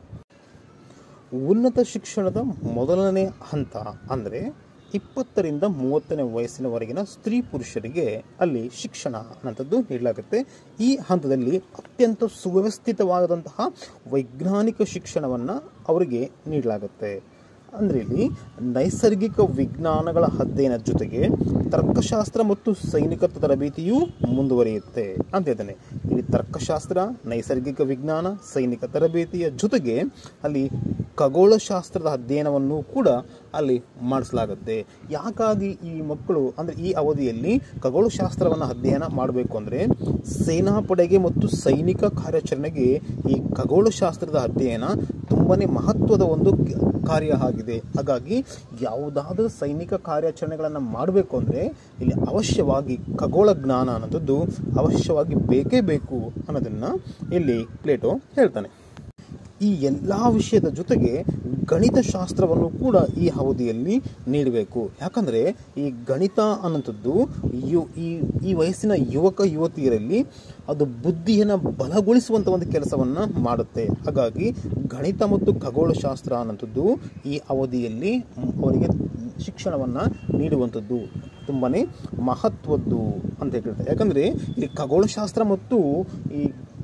ಉನ್ನತ ಶಿಕ್ಷಣದ ಮೊದಲನೇ ಹಂತ ಅಂದರೆ ಇಪ್ಪತ್ತರಿಂದ ಮೂವತ್ತನೇ ವಯಸ್ಸಿನವರೆಗಿನ ಸ್ತ್ರೀ ಪುರುಷರಿಗೆ ಅಲ್ಲಿ ಶಿಕ್ಷಣ ಅನ್ನೋಂಥದ್ದು ನೀಡಲಾಗುತ್ತೆ. ಈ ಹಂತದಲ್ಲಿ ಅತ್ಯಂತ ಸುವ್ಯವಸ್ಥಿತವಾದಂತಹ ವೈಜ್ಞಾನಿಕ ಶಿಕ್ಷಣವನ್ನು ಅವರಿಗೆ ನೀಡಲಾಗುತ್ತೆ. ಅಂದರೆ ಇಲ್ಲಿ ನೈಸರ್ಗಿಕ ವಿಜ್ಞಾನಗಳ ಅಧ್ಯಯನದ ಜೊತೆಗೆ ತರ್ಕಶಾಸ್ತ್ರ ಮತ್ತು ಸೈನಿಕ ತರಬೇತಿಯೂ ಮುಂದುವರಿಯುತ್ತೆ ಅಂತ ಹೇಳ್ತಾನೆ. ಇಲ್ಲಿ ತರ್ಕಶಾಸ್ತ್ರ, ನೈಸರ್ಗಿಕ ವಿಜ್ಞಾನ, ಸೈನಿಕ ತರಬೇತಿಯ ಜೊತೆಗೆ ಅಲ್ಲಿ ಖಗೋಳಶಾಸ್ತ್ರದ ಅಧ್ಯಯನವನ್ನು ಕೂಡ ಅಲ್ಲಿ ಮಾಡಿಸಲಾಗುತ್ತೆ. ಯಾಕಾಗಿ ಈ ಮಕ್ಕಳು ಅಂದರೆ ಈ ಅವಧಿಯಲ್ಲಿ ಖಗೋಳಶಾಸ್ತ್ರವನ್ನು ಅಧ್ಯಯನ ಮಾಡಬೇಕು ಅಂದರೆ ಸೇನಾಪಡೆಗೆ ಮತ್ತು ಸೈನಿಕ ಕಾರ್ಯಾಚರಣೆಗೆ ಈ ಖಗೋಳಶಾಸ್ತ್ರದ ಅಧ್ಯಯನ ತುಂಬಾ ಮಹತ್ವದ ಒಂದು ಕಾರ್ಯ ಆಗಿದೆ. ಹಾಗಾಗಿ ಯಾವುದಾದ್ರೂ ಸೈನಿಕ ಕಾರ್ಯಾಚರಣೆಗಳನ್ನು ಮಾಡಬೇಕು ಅಂದರೆ ಇಲ್ಲಿ ಅವಶ್ಯವಾಗಿ ಖಗೋಳ ಜ್ಞಾನ ಅನ್ನೋದು ಅವಶ್ಯವಾಗಿ ಬೇಕೇ ಬೇಕು ಅನ್ನೋದನ್ನು ಇಲ್ಲಿ ಪ್ಲೇಟೋ ಹೇಳ್ತಾನೆ. ಈ ಎಲ್ಲ ವಿಷಯದ ಜೊತೆಗೆ ಗಣಿತಶಾಸ್ತ್ರವನ್ನು ಕೂಡ ಈ ಅವಧಿಯಲ್ಲಿ ನೀಡಬೇಕು. ಯಾಕಂದರೆ ಈ ಗಣಿತ ಅನ್ನೋಂಥದ್ದು ಯು ಈ ಈ ವಯಸ್ಸಿನ ಯುವಕ ಯುವತಿಯರಲ್ಲಿ ಅದು ಬುದ್ಧಿಯನ್ನು ಬಲಗೊಳಿಸುವಂಥ ಒಂದು ಕೆಲಸವನ್ನು ಮಾಡುತ್ತೆ. ಹಾಗಾಗಿ ಗಣಿತ ಮತ್ತು ಖಗೋಳಶಾಸ್ತ್ರ ಅನ್ನೋಂಥದ್ದು ಈ ಅವಧಿಯಲ್ಲಿ ಅವರಿಗೆ ಶಿಕ್ಷಣವನ್ನು ನೀಡುವಂಥದ್ದು ತುಂಬಾ ಮಹತ್ವದ್ದು ಅಂತ ಹೇಳ್ತಾರೆ. ಯಾಕಂದರೆ ಈ ಖಗೋಳಶಾಸ್ತ್ರ ಮತ್ತು ಈ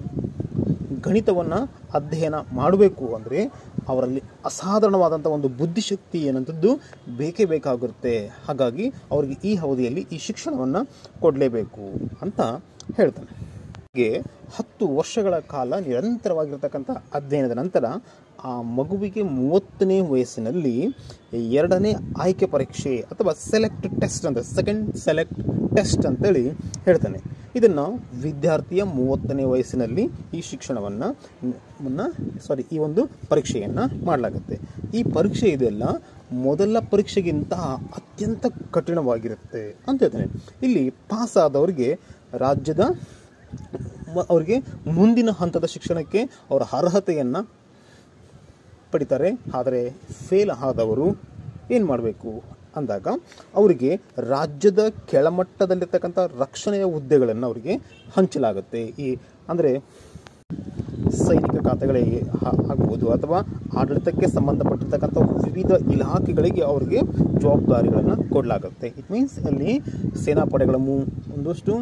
ಗಣಿತವನ್ನು ಅಧ್ಯಯನ ಮಾಡಬೇಕು ಅಂದರೆ ಅವರಲ್ಲಿ ಅಸಾಧಾರಣವಾದಂಥ ಒಂದು ಬುದ್ಧಿಶಕ್ತಿ ಏನಂಥದ್ದು ಬೇಕೇ ಬೇಕಾಗಿರುತ್ತೆ. ಹಾಗಾಗಿ ಅವರಿಗೆ ಈ ಅವಧಿಯಲ್ಲಿ ಈ ಶಿಕ್ಷಣವನ್ನು ಕೊಡಲೇಬೇಕು ಅಂತ ಹೇಳ್ತಾನೆ. ಹೀಗೆ ಹತ್ತು ವರ್ಷಗಳ ಕಾಲ ನಿರಂತರವಾಗಿರ್ತಕ್ಕಂಥ ಅಧ್ಯಯನದ ನಂತರ ಆ ಮಗುವಿಗೆ ಮೂವತ್ತನೇ ವಯಸ್ಸಿನಲ್ಲಿ ಎರಡನೇ ಆಯ್ಕೆ ಪರೀಕ್ಷೆ ಅಥವಾ ಸೆಲೆಕ್ಟ್ ಟೆಸ್ಟ್ ಅಂತ ಸೆಕೆಂಡ್ ಸೆಲೆಕ್ಟ್ ಟೆಸ್ಟ್ ಅಂತೇಳಿ ಹೇಳ್ತಾನೆ. ಇದನ್ನು ವಿದ್ಯಾರ್ಥಿಯ ಮೂವತ್ತನೇ ವಯಸ್ಸಿನಲ್ಲಿ ಈ ಶಿಕ್ಷಣವನ್ನು ಸಾರಿ ಈ ಒಂದು ಪರೀಕ್ಷೆಯನ್ನು ಮಾಡಲಾಗುತ್ತೆ. ಈ ಪರೀಕ್ಷೆ ಇದೆಲ್ಲ ಮೊದಲ ಪರೀಕ್ಷೆಗಿಂತ ಅತ್ಯಂತ ಕಠಿಣವಾಗಿರುತ್ತೆ ಅಂತ ಹೇಳ್ತಾನೆ. ಇಲ್ಲಿ ಪಾಸ್ ಆದವರಿಗೆ ರಾಜ್ಯದ ಅವರಿಗೆ ಮುಂದಿನ ಹಂತದ ಶಿಕ್ಷಣಕ್ಕೆ ಅವರ ಅರ್ಹತೆಯನ್ನು ಪಡಿತಾರೆ. ಆದರೆ ಫೇಲ್ ಆದವರು ಏನು ಮಾಡಬೇಕು ಅಂದಾಗ ಅವರಿಗೆ ರಾಜ್ಯದ ಕೆಳಮಟ್ಟದಲ್ಲಿರ್ತಕ್ಕಂಥ ರಕ್ಷಣೆಯ ಹುದ್ದೆಗಳನ್ನು ಅವರಿಗೆ ಹಂಚಲಾಗುತ್ತೆ. ಈ ಅಂದರೆ ಸೈನಿಕ ಖಾತೆಗಳಿಗೆ ಆಗ್ಬೋದು ಅಥವಾ ಆಡಳಿತಕ್ಕೆ ಸಂಬಂಧಪಟ್ಟಿರ್ತಕ್ಕಂಥ ವಿವಿಧ ಇಲಾಖೆಗಳಿಗೆ ಅವರಿಗೆ ಜವಾಬ್ದಾರಿಗಳನ್ನು ಕೊಡಲಾಗುತ್ತೆ. ಇಟ್ ಮೀನ್ಸ್ ಅಲ್ಲಿ ಸೇನಾಪಡೆಗಳ ಮೂ ಒಂದಷ್ಟು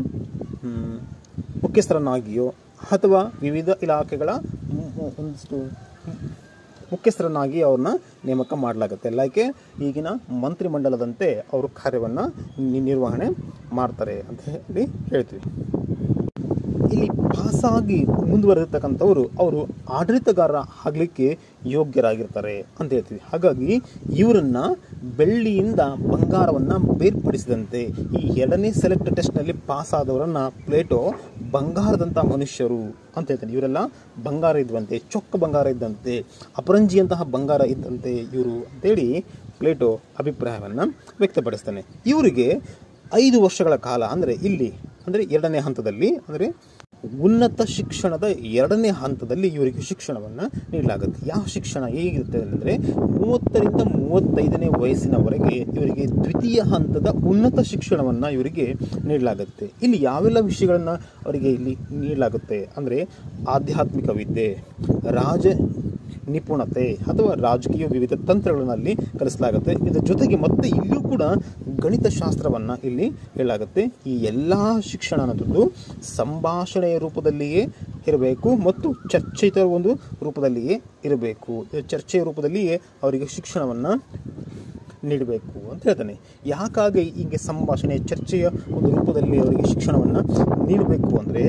ಮುಖ್ಯಸ್ಥರನ್ನಾಗಿಯೋ ಅಥವಾ ವಿವಿಧ ಇಲಾಖೆಗಳ ಒಂದಷ್ಟು ಮುಖ್ಯಸ್ಥರನ್ನಾಗಿ ಅವ್ರನ್ನ ನೇಮಕ ಮಾಡಲಾಗುತ್ತೆ. ಲೈಕೆ ಈಗಿನ ಮಂತ್ರಿಮಂಡಲದಂತೆ ಅವರು ಕಾರ್ಯವನ್ನು ನಿರ್ವಹಣೆ ಮಾಡ್ತಾರೆ ಅಂತ ಹೇಳಿ ಹೇಳ್ತೀವಿ. ಇಲ್ಲಿ ಪಾಸಾಗಿ ಮುಂದುವರೆದಿರ್ತಕ್ಕಂಥವರು ಅವರು ಆಡಳಿತಗಾರ ಆಗಲಿಕ್ಕೆ ಯೋಗ್ಯರಾಗಿರ್ತಾರೆ ಅಂತ ಹೇಳ್ತೀವಿ. ಹಾಗಾಗಿ ಇವರನ್ನ ಬೆಳ್ಳಿಯಿಂದ ಬಂಗಾರವನ್ನು ಬೇರ್ಪಡಿಸಿದಂತೆ ಈ ಎರಡನೇ ಸೆಲೆಕ್ಟ್ ಟೆಸ್ಟ್ನಲ್ಲಿ ಪಾಸ್ ಆದವರನ್ನು ಪ್ಲೇಟೋ ಬಂಗಾರದಂಥ ಮನುಷ್ಯರು ಅಂತ ಹೇಳ್ತಾನೆ. ಇವರೆಲ್ಲ ಬಂಗಾರ ಇದ್ದಂತೆ, ಚೊಕ್ಕ ಬಂಗಾರ ಇದ್ದಂತೆ, ಅಪರಂಜಿಯಂತಹ ಬಂಗಾರ ಇದ್ದಂತೆ ಇವರು ಅಂತೇಳಿ ಪ್ಲೇಟೋ ಅಭಿಪ್ರಾಯವನ್ನು ವ್ಯಕ್ತಪಡಿಸ್ತಾನೆ. ಇವರಿಗೆ ಐದು ವರ್ಷಗಳ ಕಾಲ ಅಂದರೆ ಇಲ್ಲಿ ಅಂದರೆ ಎರಡನೇ ಹಂತದಲ್ಲಿ ಅಂದರೆ ಉನ್ನತ ಶಿಕ್ಷಣದ ಎರಡನೇ ಹಂತದಲ್ಲಿ ಇವರಿಗೆ ಶಿಕ್ಷಣವನ್ನು ನೀಡಲಾಗುತ್ತೆ. ಯಾವ ಶಿಕ್ಷಣ ಹೇಗಿರುತ್ತೆ ಅಂದರೆ ಮೂವತ್ತರಿಂದ ಮೂವತ್ತೈದನೇ ವಯಸ್ಸಿನವರೆಗೆ ಇವರಿಗೆ ದ್ವಿತೀಯ ಹಂತದ ಉನ್ನತ ಶಿಕ್ಷಣವನ್ನು ಇವರಿಗೆ ನೀಡಲಾಗುತ್ತೆ. ಇಲ್ಲಿ ಯಾವೆಲ್ಲ ವಿಷಯಗಳನ್ನು ಅವರಿಗೆ ಇಲ್ಲಿ ನೀಡಲಾಗುತ್ತೆ ಅಂದರೆ ಆಧ್ಯಾತ್ಮಿಕ ವಿದ್ಯೆ, ರಾಜ ನಿಪುಣತೆ ಅಥವಾ ರಾಜಕೀಯ ವಿವಿಧ ತಂತ್ರಗಳಲ್ಲಿ ಕಲಿಸಲಾಗುತ್ತೆ. ಇದರ ಜೊತೆಗೆ ಮತ್ತೆ ಇಲ್ಲೂ ಕೂಡ ಗಣಿತಶಾಸ್ತ್ರವನ್ನು ಇಲ್ಲಿ ಹೇಳಲಾಗುತ್ತೆ. ಈ ಎಲ್ಲ ಶಿಕ್ಷಣ ಅನ್ನೋದು ಸಂಭಾಷಣೆಯ ರೂಪದಲ್ಲಿಯೇ ಇರಬೇಕು ಮತ್ತು ಚರ್ಚಿತ ಒಂದು ರೂಪದಲ್ಲಿಯೇ ಇರಬೇಕು. ಚರ್ಚೆಯ ರೂಪದಲ್ಲಿಯೇ ಅವರಿಗೆ ಶಿಕ್ಷಣವನ್ನು ನೀಡಬೇಕು ಅಂತ ಹೇಳ್ತಾನೆ. ಯಾಕಾಗಿ ಹೀಗೆ ಸಂಭಾಷಣೆ ಚರ್ಚೆಯ ಒಂದು ರೂಪದಲ್ಲಿ ಅವರಿಗೆ ಶಿಕ್ಷಣವನ್ನು ನೀಡಬೇಕು ಅಂದರೆ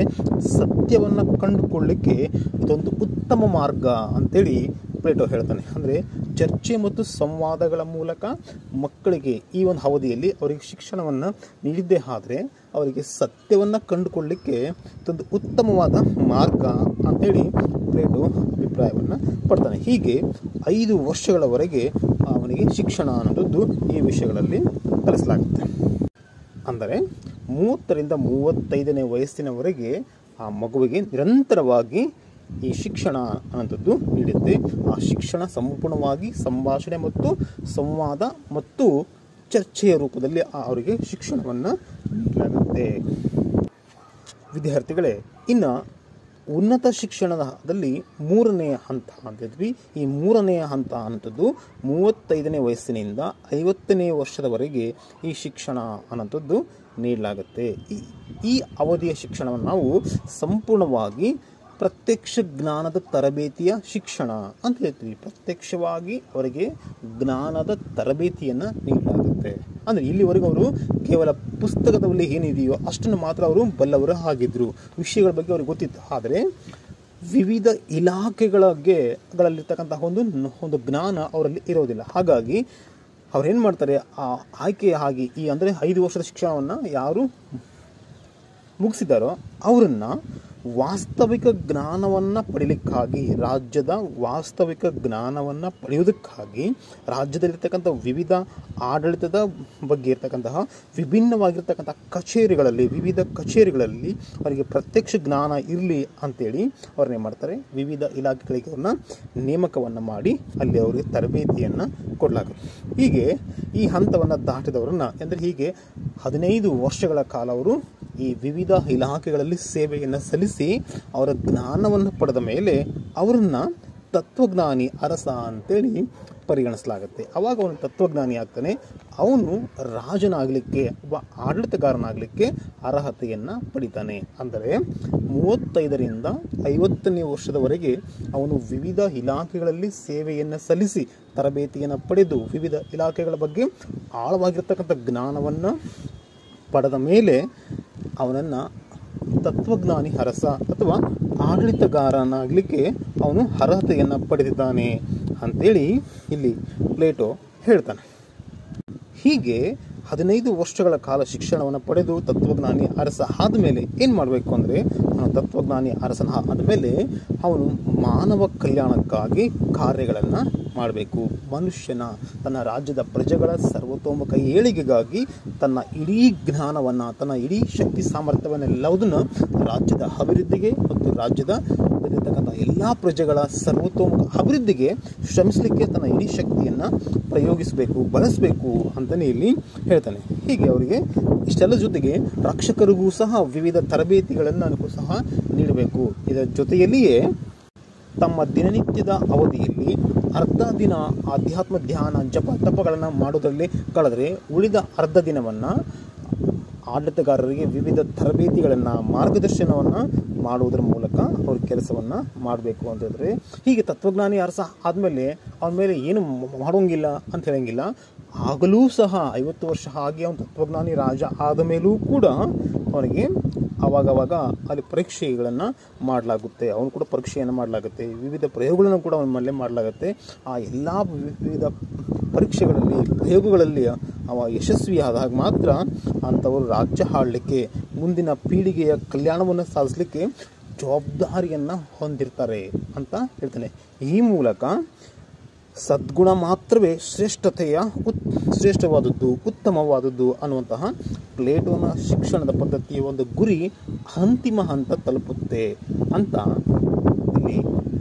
ಸತ್ಯವನ್ನು ಕಂಡುಕೊಳ್ಳಲಿಕ್ಕೆ ಇದೊಂದು ಉತ್ತಮ ಮಾರ್ಗ ಅಂತೇಳಿ ಪ್ಲೇಟೋ ಹೇಳ್ತಾನೆ. ಅಂದರೆ ಚರ್ಚೆ ಮತ್ತು ಸಂವಾದಗಳ ಮೂಲಕ ಮಕ್ಕಳಿಗೆ ಈ ಒಂದು ಅವಧಿಯಲ್ಲಿ ಅವರಿಗೆ ಶಿಕ್ಷಣವನ್ನು ನೀಡಿದ್ದೇ ಆದರೆ ಅವರಿಗೆ ಸತ್ಯವನ್ನು ಕಂಡುಕೊಳ್ಳಲಿಕ್ಕೆ ಒಂದು ಉತ್ತಮವಾದ ಮಾರ್ಗ ಅಂತೇಳಿ ಪ್ಲೇಟೋ ಅಭಿಪ್ರಾಯವನ್ನು ಪಡ್ತಾನೆ. ಹೀಗೆ ಐದು ವರ್ಷಗಳವರೆಗೆ ಅವನಿಗೆ ಶಿಕ್ಷಣ ಅನ್ನೋದು ಈ ವಿಷಯಗಳಲ್ಲಿ ಕಲಿಸಲಾಗುತ್ತೆ. ಅಂದರೆ ಮೂವತ್ತರಿಂದ ಮೂವತ್ತೈದನೇ ವಯಸ್ಸಿನವರೆಗೆ ಆ ಮಗುವಿಗೆ ನಿರಂತರವಾಗಿ ಈ ಶಿಕ್ಷಣ ಅನ್ನೋಂಥದ್ದು ನೀಡುತ್ತೆ. ಆ ಶಿಕ್ಷಣ ಸಂಪೂರ್ಣವಾಗಿ ಸಂಭಾಷಣೆ ಮತ್ತು ಸಂವಾದ ಮತ್ತು ಚರ್ಚೆಯ ರೂಪದಲ್ಲಿ ಅವರಿಗೆ ಶಿಕ್ಷಣವನ್ನು ನೀಡಲಾಗುತ್ತೆ. ವಿದ್ಯಾರ್ಥಿಗಳೇ, ಇನ್ನು ಉನ್ನತ ಶಿಕ್ಷಣದಲ್ಲಿ ಮೂರನೆಯ ಹಂತ ಅಂತಿದ್ವಿ. ಈ ಮೂರನೆಯ ಹಂತ ಅನ್ನೋಂಥದ್ದು ಮೂವತ್ತೈದನೇ ವಯಸ್ಸಿನಿಂದ ಐವತ್ತನೇ ವರ್ಷದವರೆಗೆ ಈ ಶಿಕ್ಷಣ ಅನ್ನೋಂಥದ್ದು ನೀಡಲಾಗುತ್ತೆ. ಈ ಈ ಅವಧಿಯ ಶಿಕ್ಷಣವನ್ನು ನಾವು ಸಂಪೂರ್ಣವಾಗಿ ಪ್ರತ್ಯಕ್ಷ ಜ್ಞಾನದ ತರಬೇತಿಯ ಶಿಕ್ಷಣ ಅಂತ ಹೇಳ್ತೀವಿ. ಪ್ರತ್ಯಕ್ಷವಾಗಿ ಅವರಿಗೆ ಜ್ಞಾನದ ತರಬೇತಿಯನ್ನು ನೀಡಲಾಗುತ್ತೆ. ಅಂದರೆ ಇಲ್ಲಿವರೆಗೂ ಅವರು ಕೇವಲ ಪುಸ್ತಕದಲ್ಲಿ ಏನಿದೆಯೋ ಅಷ್ಟನ್ನು ಮಾತ್ರ ಅವರು ಬಲ್ಲವರು ಆಗಿದ್ದರು, ವಿಷಯಗಳ ಬಗ್ಗೆ ಅವ್ರಿಗೆ ಗೊತ್ತಿತ್ತು. ಆದರೆ ವಿವಿಧ ಇಲಾಖೆಗಳಿಗೆ ಗಳಲ್ಲಿರ್ತಕ್ಕಂತಹ ಒಂದು ಒಂದು ಜ್ಞಾನ ಅವರಲ್ಲಿ ಇರೋದಿಲ್ಲ. ಹಾಗಾಗಿ ಅವ್ರೇನು ಮಾಡ್ತಾರೆ, ಆ ಆಯ್ಕೆ ಆಗಿ ಈ ಅಂದರೆ ಐದು ವರ್ಷದ ಶಿಕ್ಷಣವನ್ನು ಯಾರು ಮುಗಿಸಿದಾರೋ ಅವರನ್ನು ವಾಸ್ತವಿಕ ಜ್ಞಾನವನ್ನು ಪಡೀಲಿಕ್ಕಾಗಿ, ರಾಜ್ಯದ ವಾಸ್ತವಿಕ ಜ್ಞಾನವನ್ನು ಪಡೆಯುವುದಕ್ಕಾಗಿ ರಾಜ್ಯದಲ್ಲಿರ್ತಕ್ಕಂಥ ವಿವಿಧ ಆಡಳಿತದ ಬಗ್ಗೆ ಇರ್ತಕ್ಕಂತಹ ವಿಭಿನ್ನವಾಗಿರ್ತಕ್ಕಂಥ ಕಚೇರಿಗಳಲ್ಲಿ ವಿವಿಧ ಕಚೇರಿಗಳಲ್ಲಿ ಅವರಿಗೆ ಪ್ರತ್ಯಕ್ಷ ಜ್ಞಾನ ಇರಲಿ ಅಂಥೇಳಿ ಅವ್ರನ್ನೇ ಮಾಡ್ತಾರೆ, ವಿವಿಧ ಇಲಾಖೆಗಳಿಗೆ ಅವ್ರನ್ನ ನೇಮಕವನ್ನು ಮಾಡಿ ಅಲ್ಲಿ ಅವರಿಗೆ ತರಬೇತಿಯನ್ನು ಕೊಡಲಾಗುತ್ತೆ. ಹೀಗೆ ಈ ಹಂತವನ್ನು ದಾಟಿದವರನ್ನು ಅಂದರೆ ಹೀಗೆ ಹದಿನೈದು ವರ್ಷಗಳ ಕಾಲ ಅವರು ಈ ವಿವಿಧ ಇಲಾಖೆಗಳಲ್ಲಿ ಸೇವೆಯನ್ನು ಸಲ್ಲಿಸಿ ಅವರ ಜ್ಞಾನವನ್ನು ಪಡೆದ ಮೇಲೆ ಅವರನ್ನು ತತ್ವಜ್ಞಾನಿ ಅರಸ ಅಂತೇಳಿ ಪರಿಗಣಿಸಲಾಗುತ್ತೆ. ಆವಾಗ ಅವನು ತತ್ವಜ್ಞಾನಿ ಆಗ್ತಾನೆ. ಅವನು ರಾಜನಾಗಲಿಕ್ಕೆ, ಒಬ್ಬ ಆಡಳಿತಗಾರನಾಗಲಿಕ್ಕೆ ಅರ್ಹತೆಯನ್ನು ಪಡಿತಾನೆ. ಅಂದರೆ ಮೂವತ್ತೈದರಿಂದ ಐವತ್ತನೇ ವರ್ಷದವರೆಗೆ ಅವನು ವಿವಿಧ ಇಲಾಖೆಗಳಲ್ಲಿ ಸೇವೆಯನ್ನು ಸಲ್ಲಿಸಿ ತರಬೇತಿಯನ್ನು ಪಡೆದು ವಿವಿಧ ಇಲಾಖೆಗಳ ಬಗ್ಗೆ ಆಳವಾಗಿರ್ತಕ್ಕಂಥ ಜ್ಞಾನವನ್ನು ಪಡೆದ ಮೇಲೆ ಅವನನ್ನು ತತ್ವಜ್ಞಾನಿ ಅರಸ ಅಥವಾ ಆಡಳಿತಗಾರನಾಗಲಿಕ್ಕೆ ಅವನು ಅರ್ಹತೆಯನ್ನು ಪಡೆದಿದ್ದಾನೆ ಅಂಥೇಳಿ ಇಲ್ಲಿ ಪ್ಲೇಟೋ ಹೇಳ್ತಾನೆ. ಹೀಗೆ ಹದಿನೈದು ವರ್ಷಗಳ ಕಾಲ ಶಿಕ್ಷಣವನ್ನು ಪಡೆದು ತತ್ವಜ್ಞಾನಿ ಅರಸ ಆದಮೇಲೆ ಏನು ಮಾಡಬೇಕು ಅಂದರೆ, ತತ್ವಜ್ಞಾನಿ ಅರಸನ ಆದಮೇಲೆ ಅವನು ಮಾನವ ಕಲ್ಯಾಣಕ್ಕಾಗಿ ಕಾರ್ಯಗಳನ್ನು ಮಾಡಬೇಕು. ಮನುಷ್ಯನ ತನ್ನ ರಾಜ್ಯದ ಪ್ರಜೆಗಳ ಸರ್ವತೋಮುಖ ಏಳಿಗೆಗಾಗಿ ತನ್ನ ಇಡೀ ಜ್ಞಾನವನ್ನು, ತನ್ನ ಇಡೀ ಶಕ್ತಿ ಸಾಮರ್ಥ್ಯವನ್ನೆಲ್ಲವುದನ್ನು ರಾಜ್ಯದ ಅಭಿವೃದ್ಧಿಗೆ ಮತ್ತು ರಾಜ್ಯದ ಇರತಕ್ಕಂಥ ಎಲ್ಲ ಪ್ರಜೆಗಳ ಸರ್ವತೋಮುಖ ಅಭಿವೃದ್ಧಿಗೆ ಶ್ರಮಿಸಲಿಕ್ಕೆ ತನ್ನ ಇಡೀ ಶಕ್ತಿಯನ್ನು ಪ್ರಯೋಗಿಸಬೇಕು, ಬಳಸಬೇಕು ಅಂತಲೇ ಇಲ್ಲಿ ಹೇಳ್ತಾನೆ. ಹೀಗೆ ಅವರಿಗೆ ಇಷ್ಟೆಲ್ಲ ಜೊತೆಗೆ ರಕ್ಷಕರಿಗೂ ಸಹ ವಿವಿಧ ತರಬೇತಿಗಳನ್ನು ಸಹ ನೀಡಬೇಕು. ಇದರ ಜೊತೆಯಲ್ಲಿಯೇ ತಮ್ಮ ದಿನನಿತ್ಯದ ಅವಧಿಯಲ್ಲಿ ಅರ್ಧ ದಿನ ಆಧ್ಯಾತ್ಮ ಧ್ಯಾನ ಜಪ ತಪಗಳನ್ನು ಮಾಡೋದರಲ್ಲಿ ಕಳೆದರೆ ಉಳಿದ ಅರ್ಧ ದಿನವನ್ನು ಆಡಳಿತಗಾರರಿಗೆ ವಿವಿಧ ತರಬೇತಿಗಳನ್ನು ಮಾರ್ಗದರ್ಶನವನ್ನು ಮಾಡುವುದರ ಮೂಲಕ ಅವ್ರ ಕೆಲಸವನ್ನು ಮಾಡಬೇಕು ಅಂತಂದರೆ, ಹೀಗೆ ತತ್ವಜ್ಞಾನಿ ಅರಸ ಆದಮೇಲೆ ಅವನ ಮೇಲೆ ಏನು ಮಾಡೋಂಗಿಲ್ಲ ಅಂತ ಹೇಳೋಂಗಿಲ್ಲ. ಆಗಲೂ ಸಹ ಐವತ್ತು ವರ್ಷ ಆಗಿ ಅವನು ತತ್ವಜ್ಞಾನಿ ರಾಜ ಆದ ಮೇಲೂ ಕೂಡ ಅವನಿಗೆ ಆವಾಗವಾಗ ಅಲ್ಲಿ ಪರೀಕ್ಷೆಗಳನ್ನು ಮಾಡಲಾಗುತ್ತೆ. ಅವನು ಕೂಡ ಪರೀಕ್ಷೆಯನ್ನು ಮಾಡಲಾಗುತ್ತೆ. ವಿವಿಧ ಪ್ರಯೋಗಗಳನ್ನು ಕೂಡ ಅವನ ಮೇಲೆ ಮಾಡಲಾಗುತ್ತೆ. ಆ ಎಲ್ಲ ವಿವಿಧ ಪರೀಕ್ಷೆಗಳಲ್ಲಿ ಪ್ರಯೋಗಗಳಲ್ಲಿ ಅವ ಯಶಸ್ವಿಯಾದಾಗ ಮಾತ್ರ ಅಂಥವರು ರಾಜ್ಯ ಆಳಲಿಕ್ಕೆ, ಮುಂದಿನ ಪೀಳಿಗೆಯ ಕಲ್ಯಾಣವನ್ನು ಸಾಧಿಸಲಿಕ್ಕೆ ಜವಾಬ್ದಾರಿಯನ್ನು ಹೊಂದಿರ್ತಾರೆ ಅಂತ ಹೇಳ್ತಾನೆ. ಈ ಮೂಲಕ ಸದ್ಗುಣ ಮಾತ್ರವೇ ಶ್ರೇಷ್ಠತೆಯ ಉತ್ ಶ್ರೇಷ್ಠವಾದದ್ದು ಉತ್ತಮವಾದದ್ದು ಅನ್ನುವಂತಹ ಪ್ಲೇಟೋನ ಶಿಕ್ಷಣದ ಪದ್ಧತಿಯ ಒಂದು ಗುರಿ ಅಂತಿಮ ಹಂತ ತಲುಪುತ್ತೆ ಅಂತ ಇಲ್ಲಿ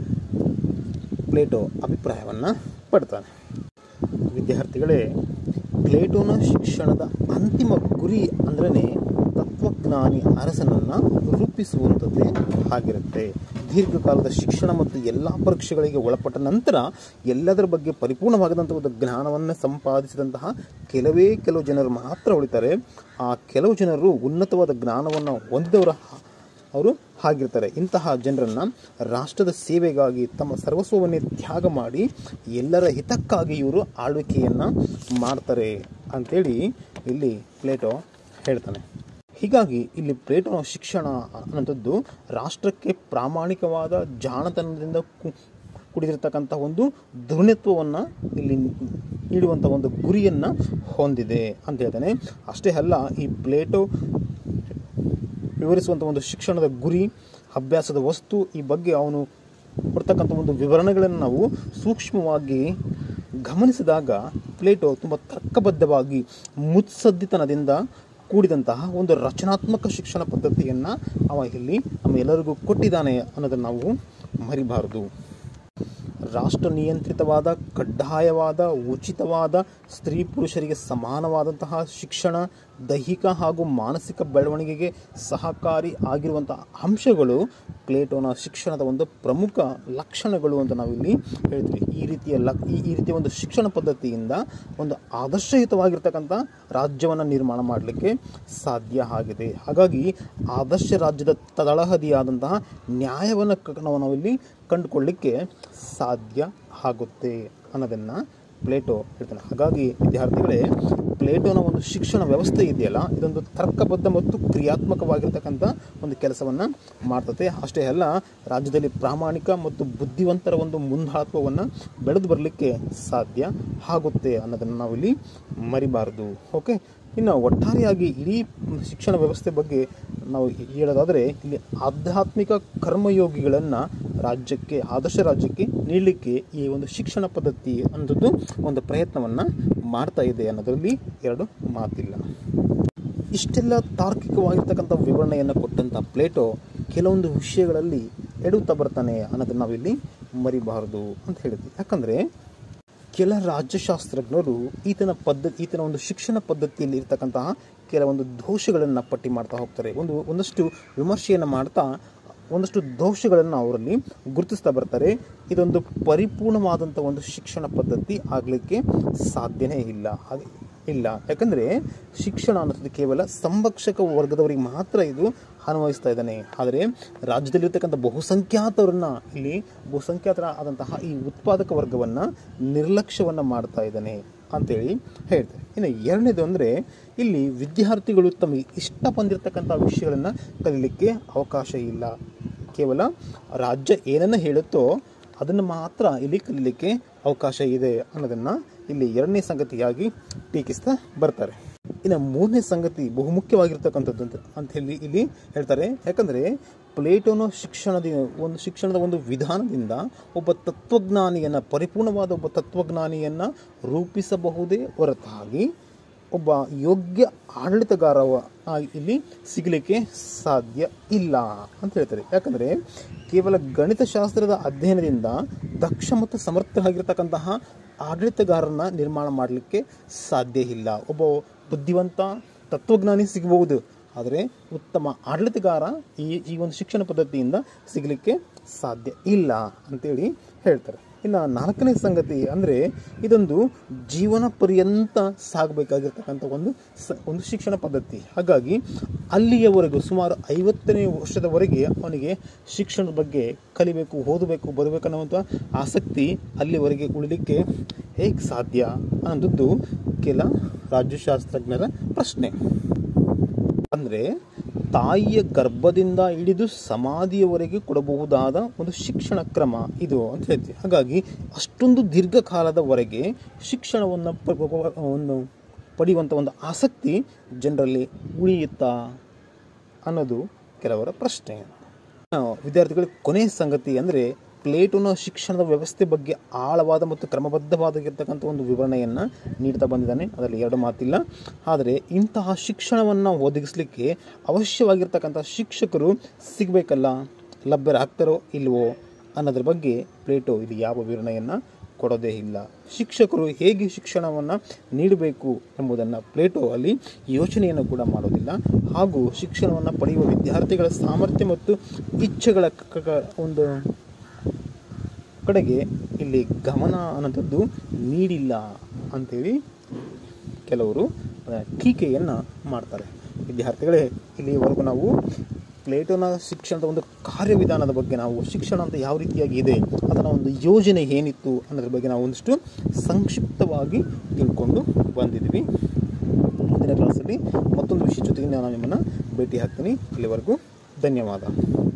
ಪ್ಲೇಟೋ ಅಭಿಪ್ರಾಯವನ್ನು ಪಡ್ತಾನೆ. ವಿದ್ಯಾರ್ಥಿಗಳೇ, ಪ್ಲೇಟೋನ ಶಿಕ್ಷಣದ ಅಂತಿಮ ಗುರಿ ಅಂದ್ರೇ ತತ್ವಜ್ಞಾನಿ ಅರಸನನ್ನು ರೂಪಿಸುವಂಥದ್ದೇ ಆಗಿರುತ್ತೆ. ದೀರ್ಘಕಾಲದ ಶಿಕ್ಷಣ ಮತ್ತು ಎಲ್ಲ ಪರೀಕ್ಷೆಗಳಿಗೆ ಒಳಪಟ್ಟ ನಂತರ ಎಲ್ಲದರ ಬಗ್ಗೆ ಪರಿಪೂರ್ಣವಾದಂಥ ಒಂದು ಜ್ಞಾನವನ್ನು ಸಂಪಾದಿಸಿದಂತಹ ಕೆಲವೇ ಕೆಲವು ಜನರು ಮಾತ್ರ ಉಳಿತಾರೆ. ಆ ಕೆಲವು ಜನರು ಉನ್ನತವಾದ ಜ್ಞಾನವನ್ನು ಹೊಂದಿದವರ ಅವರು ಆಗಿರ್ತಾರೆ. ಇಂತಹ ಜನರನ್ನು ರಾಷ್ಟ್ರದ ಸೇವೆಗಾಗಿ ತಮ್ಮ ಸರ್ವಸ್ವವನ್ನೇ ತ್ಯಾಗ ಮಾಡಿ ಎಲ್ಲರ ಹಿತಕ್ಕಾಗಿ ಇವರು ಆಳ್ವಿಕೆಯನ್ನು ಮಾಡ್ತಾರೆ ಅಂಥೇಳಿ ಇಲ್ಲಿ ಪ್ಲೇಟೋ ಹೇಳ್ತಾನೆ. ಹೀಗಾಗಿ ಇಲ್ಲಿ ಪ್ಲೇಟೋನ ಶಿಕ್ಷಣ ಅನ್ನೋಂಥದ್ದು ರಾಷ್ಟ್ರಕ್ಕೆ ಪ್ರಾಮಾಣಿಕವಾದ ಜಾಣತನದಿಂದ ಕುಡಿದಿರ್ತಕ್ಕಂಥ ಒಂದು ಧೃಢತ್ವವನ್ನು ಇಲ್ಲಿ ನೀಡುವಂಥ ಒಂದು ಗುರಿಯನ್ನು ಹೊಂದಿದೆ ಅಂತ ಹೇಳ್ತಾನೆ. ಅಷ್ಟೇ ಅಲ್ಲ, ಈ ಪ್ಲೇಟೋ ವಿವರಿಸುವಂಥ ಒಂದು ಶಿಕ್ಷಣದ ಗುರಿ, ಅಭ್ಯಾಸದ ವಸ್ತು, ಈ ಬಗ್ಗೆ ಅವನು ಕೊಡ್ತಕ್ಕಂಥ ಒಂದು ವಿವರಣೆಗಳನ್ನು ನಾವು ಸೂಕ್ಷ್ಮವಾಗಿ ಗಮನಿಸಿದಾಗ ಪ್ಲೇಟೋ ತುಂಬ ತರ್ಕಬದ್ಧವಾಗಿ ಮುತ್ಸದ್ದಿತನದಿಂದ ಕೂಡಿದಂತಹ ಒಂದು ರಚನಾತ್ಮಕ ಶಿಕ್ಷಣ ಪದ್ಧತಿಯನ್ನು ಅವ ಇಲ್ಲಿ ನಮ್ಮ ಎಲ್ಲರಿಗೂ ಕೊಟ್ಟಿದ್ದಾನೆ ಅನ್ನೋದನ್ನು ನಾವು ಮರಿಬಾರದು. ರಾಷ್ಟ್ರ ನಿಯಂತ್ರಿತವಾದ, ಕಡ್ಡಾಯವಾದ, ಉಚಿತವಾದ, ಸ್ತ್ರೀ ಪುರುಷರಿಗೆ ಸಮಾನವಾದಂತಹ ಶಿಕ್ಷಣ ದೈಹಿಕ ಹಾಗೂ ಮಾನಸಿಕ ಬೆಳವಣಿಗೆಗೆ ಸಹಕಾರಿ ಆಗಿರುವಂತಹ ಅಂಶಗಳು ಪ್ಲೇಟೋನ ಶಿಕ್ಷಣದ ಒಂದು ಪ್ರಮುಖ ಲಕ್ಷಣಗಳು ಅಂತ ನಾವಿಲ್ಲಿ ಹೇಳ್ತೀವಿ. ಈ ರೀತಿಯ ಲ ಈ ಈ ರೀತಿಯ ಒಂದು ಶಿಕ್ಷಣ ಪದ್ಧತಿಯಿಂದ ಒಂದು ಆದರ್ಶಯುತವಾಗಿರ್ತಕ್ಕಂಥ ರಾಜ್ಯವನ್ನು ನಿರ್ಮಾಣ ಮಾಡಲಿಕ್ಕೆ ಸಾಧ್ಯ ಆಗಿದೆ. ಹಾಗಾಗಿ ಆದರ್ಶ ರಾಜ್ಯದ ತಳಹದಿಯಾದಂತಹ ನ್ಯಾಯವನ್ನು ನಾವು ನಾವಿಲ್ಲಿ ಕಂಡುಕೊಳ್ಳಲಿಕ್ಕೆ ಸಾಧ್ಯ ಆಗುತ್ತೆ ಅನ್ನೋದನ್ನು ಪ್ಲೇಟೋ ಹೇಳ್ತಾನೆ. ಹಾಗಾಗಿ ವಿದ್ಯಾರ್ಥಿಗಳೇ, ಪ್ಲೇಟೋನ ಒಂದು ಶಿಕ್ಷಣ ವ್ಯವಸ್ಥೆ ಇದೆಯಲ್ಲ, ಇದೊಂದು ತರ್ಕಬದ್ಧ ಮತ್ತು ಕ್ರಿಯಾತ್ಮಕವಾಗಿರ್ತಕ್ಕಂಥ ಒಂದು ಕೆಲಸವನ್ನು ಮಾಡ್ತದೆ. ಅಷ್ಟೇ ಅಲ್ಲ, ರಾಜ್ಯದಲ್ಲಿ ಪ್ರಾಮಾಣಿಕ ಮತ್ತು ಬುದ್ಧಿವಂತರ ಒಂದು ಮುಂದಾಳತ್ವವನ್ನು ಬೆಳೆದು ಬರಲಿಕ್ಕೆ ಸಾಧ್ಯ ಆಗುತ್ತೆ ಅನ್ನೋದನ್ನು ನಾವಿಲ್ಲಿ ಮರಿಬಾರದು. ಓಕೆ, ಇನ್ನು ಒಟ್ಟಾರೆಯಾಗಿ ಇಡೀ ಶಿಕ್ಷಣ ವ್ಯವಸ್ಥೆ ಬಗ್ಗೆ ನಾವು ಹೇಳೋದಾದರೆ, ಇಲ್ಲಿ ಆಧ್ಯಾತ್ಮಿಕ ಕರ್ಮಯೋಗಿಗಳನ್ನು ರಾಜ್ಯಕ್ಕೆ, ಆದರ್ಶ ರಾಜ್ಯಕ್ಕೆ ನೀಡಲಿಕ್ಕೆ ಈ ಒಂದು ಶಿಕ್ಷಣ ಪದ್ಧತಿ ಅನ್ನೋದು ಒಂದು ಪ್ರಯತ್ನವನ್ನು ಮಾಡ್ತಾ ಇದೆ ಅನ್ನೋದರಲ್ಲಿ ಎರಡು ಮಾತಿಲ್ಲ. ಇಷ್ಟೆಲ್ಲ ತಾರ್ಕಿಕವಾಗಿರ್ತಕ್ಕಂಥ ವಿವರಣೆಯನ್ನು ಕೊಟ್ಟಂಥ ಪ್ಲೇಟೋ ಕೆಲವೊಂದು ವಿಷಯಗಳಲ್ಲಿ ಎಡುತ್ತಾ ಬರ್ತಾನೆ ಅನ್ನೋದನ್ನು ನಾವಿಲ್ಲಿ ಮರಿಬಾರದು ಅಂತ ಹೇಳಿದ್ವಿ. ಯಾಕಂದರೆ ಕೆಲ ರಾಜ್ಯಶಾಸ್ತ್ರಜ್ಞರು ಈತನ ಪದ್ಧತಿ ಈತನ ಒಂದು ಶಿಕ್ಷಣ ಪದ್ಧತಿಯಲ್ಲಿ ಇರ್ತಕ್ಕಂತಹ ಕೆಲವೊಂದು ದೋಷಗಳನ್ನು ಪಟ್ಟಿ ಮಾಡ್ತಾ ಹೋಗ್ತಾರೆ. ಒಂದು ಒಂದಷ್ಟು ವಿಮರ್ಶೆಯನ್ನು ಮಾಡ್ತಾ ಒಂದಷ್ಟು ದೋಷಗಳನ್ನು ಅವರಲ್ಲಿ ಗುರುತಿಸ್ತಾ ಬರ್ತಾರೆ. ಇದೊಂದು ಪರಿಪೂರ್ಣವಾದಂಥ ಒಂದು ಶಿಕ್ಷಣ ಪದ್ಧತಿ ಆಗಲಿಕ್ಕೆ ಸಾಧ್ಯನೇ ಇಲ್ಲ ಹಾಗೆ ಇಲ್ಲ ಯಾಕಂದರೆ ಶಿಕ್ಷಣ ಅನ್ನೋದು ಕೇವಲ ಸಂರಕ್ಷಕ ವರ್ಗದವರಿಗೆ ಮಾತ್ರ ಇದು ಅನ್ವಯಿಸ್ತಾ ಇದ್ದಾನೆ. ಆದರೆ ರಾಜ್ಯದಲ್ಲಿರ್ತಕ್ಕಂಥ ಬಹುಸಂಖ್ಯಾತರನ್ನು ಇಲ್ಲಿ ಬಹುಸಂಖ್ಯಾತರ ಆದಂತಹ ಈ ಉತ್ಪಾದಕ ವರ್ಗವನ್ನು ನಿರ್ಲಕ್ಷ್ಯವನ್ನು ಮಾಡ್ತಾ ಇದ್ದಾನೆ ಅಂತೇಳಿ ಹೇಳ್ತಾರೆ. ಇನ್ನು ಎರಡನೇದು ಅಂದರೆ, ಇಲ್ಲಿ ವಿದ್ಯಾರ್ಥಿಗಳು ತಮಗೆ ಇಷ್ಟ ಬಂದಿರತಕ್ಕಂಥ ವಿಷಯಗಳನ್ನು ಕಲೀಲಿಕ್ಕೆ ಅವಕಾಶ ಇಲ್ಲ. ಕೇವಲ ರಾಜ್ಯ ಏನನ್ನು ಹೇಳುತ್ತೋ ಅದನ್ನು ಮಾತ್ರ ಇಲ್ಲಿ ಕಲೀಲಿಕ್ಕೆ ಅವಕಾಶ ಇದೆ ಅನ್ನೋದನ್ನು ಇಲ್ಲಿ ಎರಡನೇ ಸಂಗತಿಯಾಗಿ ಟೀಕಿಸ್ತಾ ಬರ್ತಾರೆ. ಇನ್ನು ಮೂರನೇ ಸಂಗತಿ ಬಹುಮುಖ್ಯವಾಗಿರ್ತಕ್ಕಂಥದ್ದು ಅಂತ ಅಂತ ಹೇಳಿ ಇಲ್ಲಿ ಹೇಳ್ತಾರೆ. ಯಾಕಂದರೆ ಪ್ಲೇಟೋನ ಶಿಕ್ಷಣದ ಒಂದು ಶಿಕ್ಷಣದ ಒಂದು ವಿಧಾನದಿಂದ ಒಬ್ಬ ತತ್ವಜ್ಞಾನಿಯನ್ನು, ಪರಿಪೂರ್ಣವಾದ ಒಬ್ಬ ತತ್ವಜ್ಞಾನಿಯನ್ನು ರೂಪಿಸಬಹುದೇ ಹೊರತಾಗಿ ಒಬ್ಬ ಯೋಗ್ಯ ಆಡಳಿತಗಾರ ಇಲ್ಲಿ ಸಿಗಲಿಕ್ಕೆ ಸಾಧ್ಯ ಇಲ್ಲ ಅಂತ ಹೇಳ್ತಾರೆ. ಯಾಕಂದರೆ ಕೇವಲ ಗಣಿತಶಾಸ್ತ್ರದ ಅಧ್ಯಯನದಿಂದ ದಕ್ಷ ಮತ್ತು ಸಮರ್ಥರಾಗಿರ್ತಕ್ಕಂತಹ ಆಡಳಿತಗಾರನ ನಿರ್ಮಾಣ ಮಾಡಲಿಕ್ಕೆ ಸಾಧ್ಯ ಇಲ್ಲ. ಒಬ್ಬ ಬುದ್ಧಿವಂತ ತತ್ವಜ್ಞಾನಿ ಸಿಗಬಹುದು, ಆದರೆ ಉತ್ತಮ ಆಡಳಿತಗಾರ ಈ ಈ ಒಂದು ಶಿಕ್ಷಣ ಪದ್ಧತಿಯಿಂದ ಸಿಗಲಿಕ್ಕೆ ಸಾಧ್ಯ ಇಲ್ಲ ಅಂತೇಳಿ ಹೇಳ್ತಾರೆ. ಇನ್ನು ನಾಲ್ಕನೇ ಸಂಗತಿ ಅಂದರೆ, ಇದೊಂದು ಜೀವನ ಪರ್ಯಂತ ಸಾಗಬೇಕಾಗಿರ್ತಕ್ಕಂಥ ಒಂದು ಸ ಒಂದು ಶಿಕ್ಷಣ ಪದ್ಧತಿ. ಹಾಗಾಗಿ ಅಲ್ಲಿಯವರೆಗೂ ಸುಮಾರು ಐವತ್ತನೇ ವರ್ಷದವರೆಗೆ ಅವನಿಗೆ ಶಿಕ್ಷಣದ ಬಗ್ಗೆ ಕಲಿಬೇಕು, ಓದಬೇಕು, ಬರಬೇಕು ಅನ್ನುವಂಥ ಆಸಕ್ತಿ ಅಲ್ಲಿವರೆಗೆ ಉಳಿಲಿಕ್ಕೆ ಹೇಗೆ ಸಾಧ್ಯ ಅನ್ನೋದು ಕೆಲ ರಾಜ್ಯಶಾಸ್ತ್ರಜ್ಞರ ಪ್ರಶ್ನೆ. ಅಂದರೆ ತಾಯಿಯ ಗರ್ಭದಿಂದ ಹಿಡಿದು ಸಮಾಧಿಯವರೆಗೆ ಕೊಡಬಹುದಾದ ಒಂದು ಶಿಕ್ಷಣ ಕ್ರಮ ಇದು ಅಂತ ಹೇಳ್ತೀವಿ. ಹಾಗಾಗಿ ಅಷ್ಟೊಂದು ದೀರ್ಘಕಾಲದವರೆಗೆ ಶಿಕ್ಷಣವನ್ನು ಒಂದು ಪಡೆಯುವಂಥ ಒಂದು ಆಸಕ್ತಿ ಜನರಲ್ಲಿ ಉಳಿಯುತ್ತಾ ಅನ್ನೋದು ಕೆಲವರ ಪ್ರಶ್ನೆ. ವಿದ್ಯಾರ್ಥಿಗಳ ಕೊನೆಯ ಸಂಗತಿ ಅಂದರೆ, ಪ್ಲೇಟೋನ ಶಿಕ್ಷಣದ ವ್ಯವಸ್ಥೆ ಬಗ್ಗೆ ಆಳವಾದ ಮತ್ತು ಕ್ರಮಬದ್ಧವಾಗಿರ್ತಕ್ಕಂಥ ಒಂದು ವಿವರಣೆಯನ್ನು ನೀಡ್ತಾ ಬಂದಿದ್ದಾನೆ, ಅದರಲ್ಲಿ ಎರಡು ಮಾತಿಲ್ಲ. ಆದರೆ ಇಂತಹ ಶಿಕ್ಷಣವನ್ನು ಒದಗಿಸಲಿಕ್ಕೆ ಅವಶ್ಯವಾಗಿರ್ತಕ್ಕಂಥ ಶಿಕ್ಷಕರು ಸಿಗಬೇಕಲ್ಲ, ಲಭ್ಯರಾಗ್ತಾರೋ ಇಲ್ವೋ ಅನ್ನೋದ್ರ ಬಗ್ಗೆ ಪ್ಲೇಟೋ ಇಲ್ಲಿ ಯಾವ ವಿವರಣೆಯನ್ನು ಕೊಡೋದೇ ಇಲ್ಲ. ಶಿಕ್ಷಕರು ಹೇಗೆ ಶಿಕ್ಷಣವನ್ನು ನೀಡಬೇಕು ಎಂಬುದನ್ನು ಪ್ಲೇಟೋ ಅಲ್ಲಿ ಯೋಚನೆಯನ್ನು ಕೂಡ ಮಾಡೋದಿಲ್ಲ. ಹಾಗೂ ಶಿಕ್ಷಣವನ್ನು ಪಡೆಯುವ ವಿದ್ಯಾರ್ಥಿಗಳ ಸಾಮರ್ಥ್ಯ ಮತ್ತು ಇಚ್ಛೆಗಳ ಒಂದು ಕಡೆಗೆ ಇಲ್ಲಿ ಗಮನ ಅನ್ನೋಂಥದ್ದು ನೀಡಿಲ್ಲ ಅಂಥೇಳಿ ಕೆಲವರು ಟೀಕೆಯನ್ನು ಮಾಡ್ತಾರೆ. ವಿದ್ಯಾರ್ಥಿಗಳೇ, ಇಲ್ಲಿವರೆಗೂ ನಾವು ಪ್ಲೇಟೋನ ಶಿಕ್ಷಣದ ಒಂದು ಕಾರ್ಯವಿಧಾನದ ಬಗ್ಗೆ, ನಾವು ಶಿಕ್ಷಣ ಅಂತ ಯಾವ ರೀತಿಯಾಗಿ ಇದೆ, ಅದರ ಒಂದು ಯೋಜನೆ ಏನಿತ್ತು ಅನ್ನೋದ್ರ ಬಗ್ಗೆ ನಾವು ಒಂದಿಷ್ಟು ಸಂಕ್ಷಿಪ್ತವಾಗಿ ತಿಳ್ಕೊಂಡು ಬಂದಿದ್ವಿ. ಮುಂದಿನ ಕ್ಲಾಸಲ್ಲಿ ಮತ್ತೊಂದು ವಿಷಯ ಜೊತೆಗೆ ನಾನು ನಿಮ್ಮನ್ನು ಭೇಟಿ ಹಾಕ್ತೀನಿ. ಇಲ್ಲಿವರೆಗೂ ಧನ್ಯವಾದ.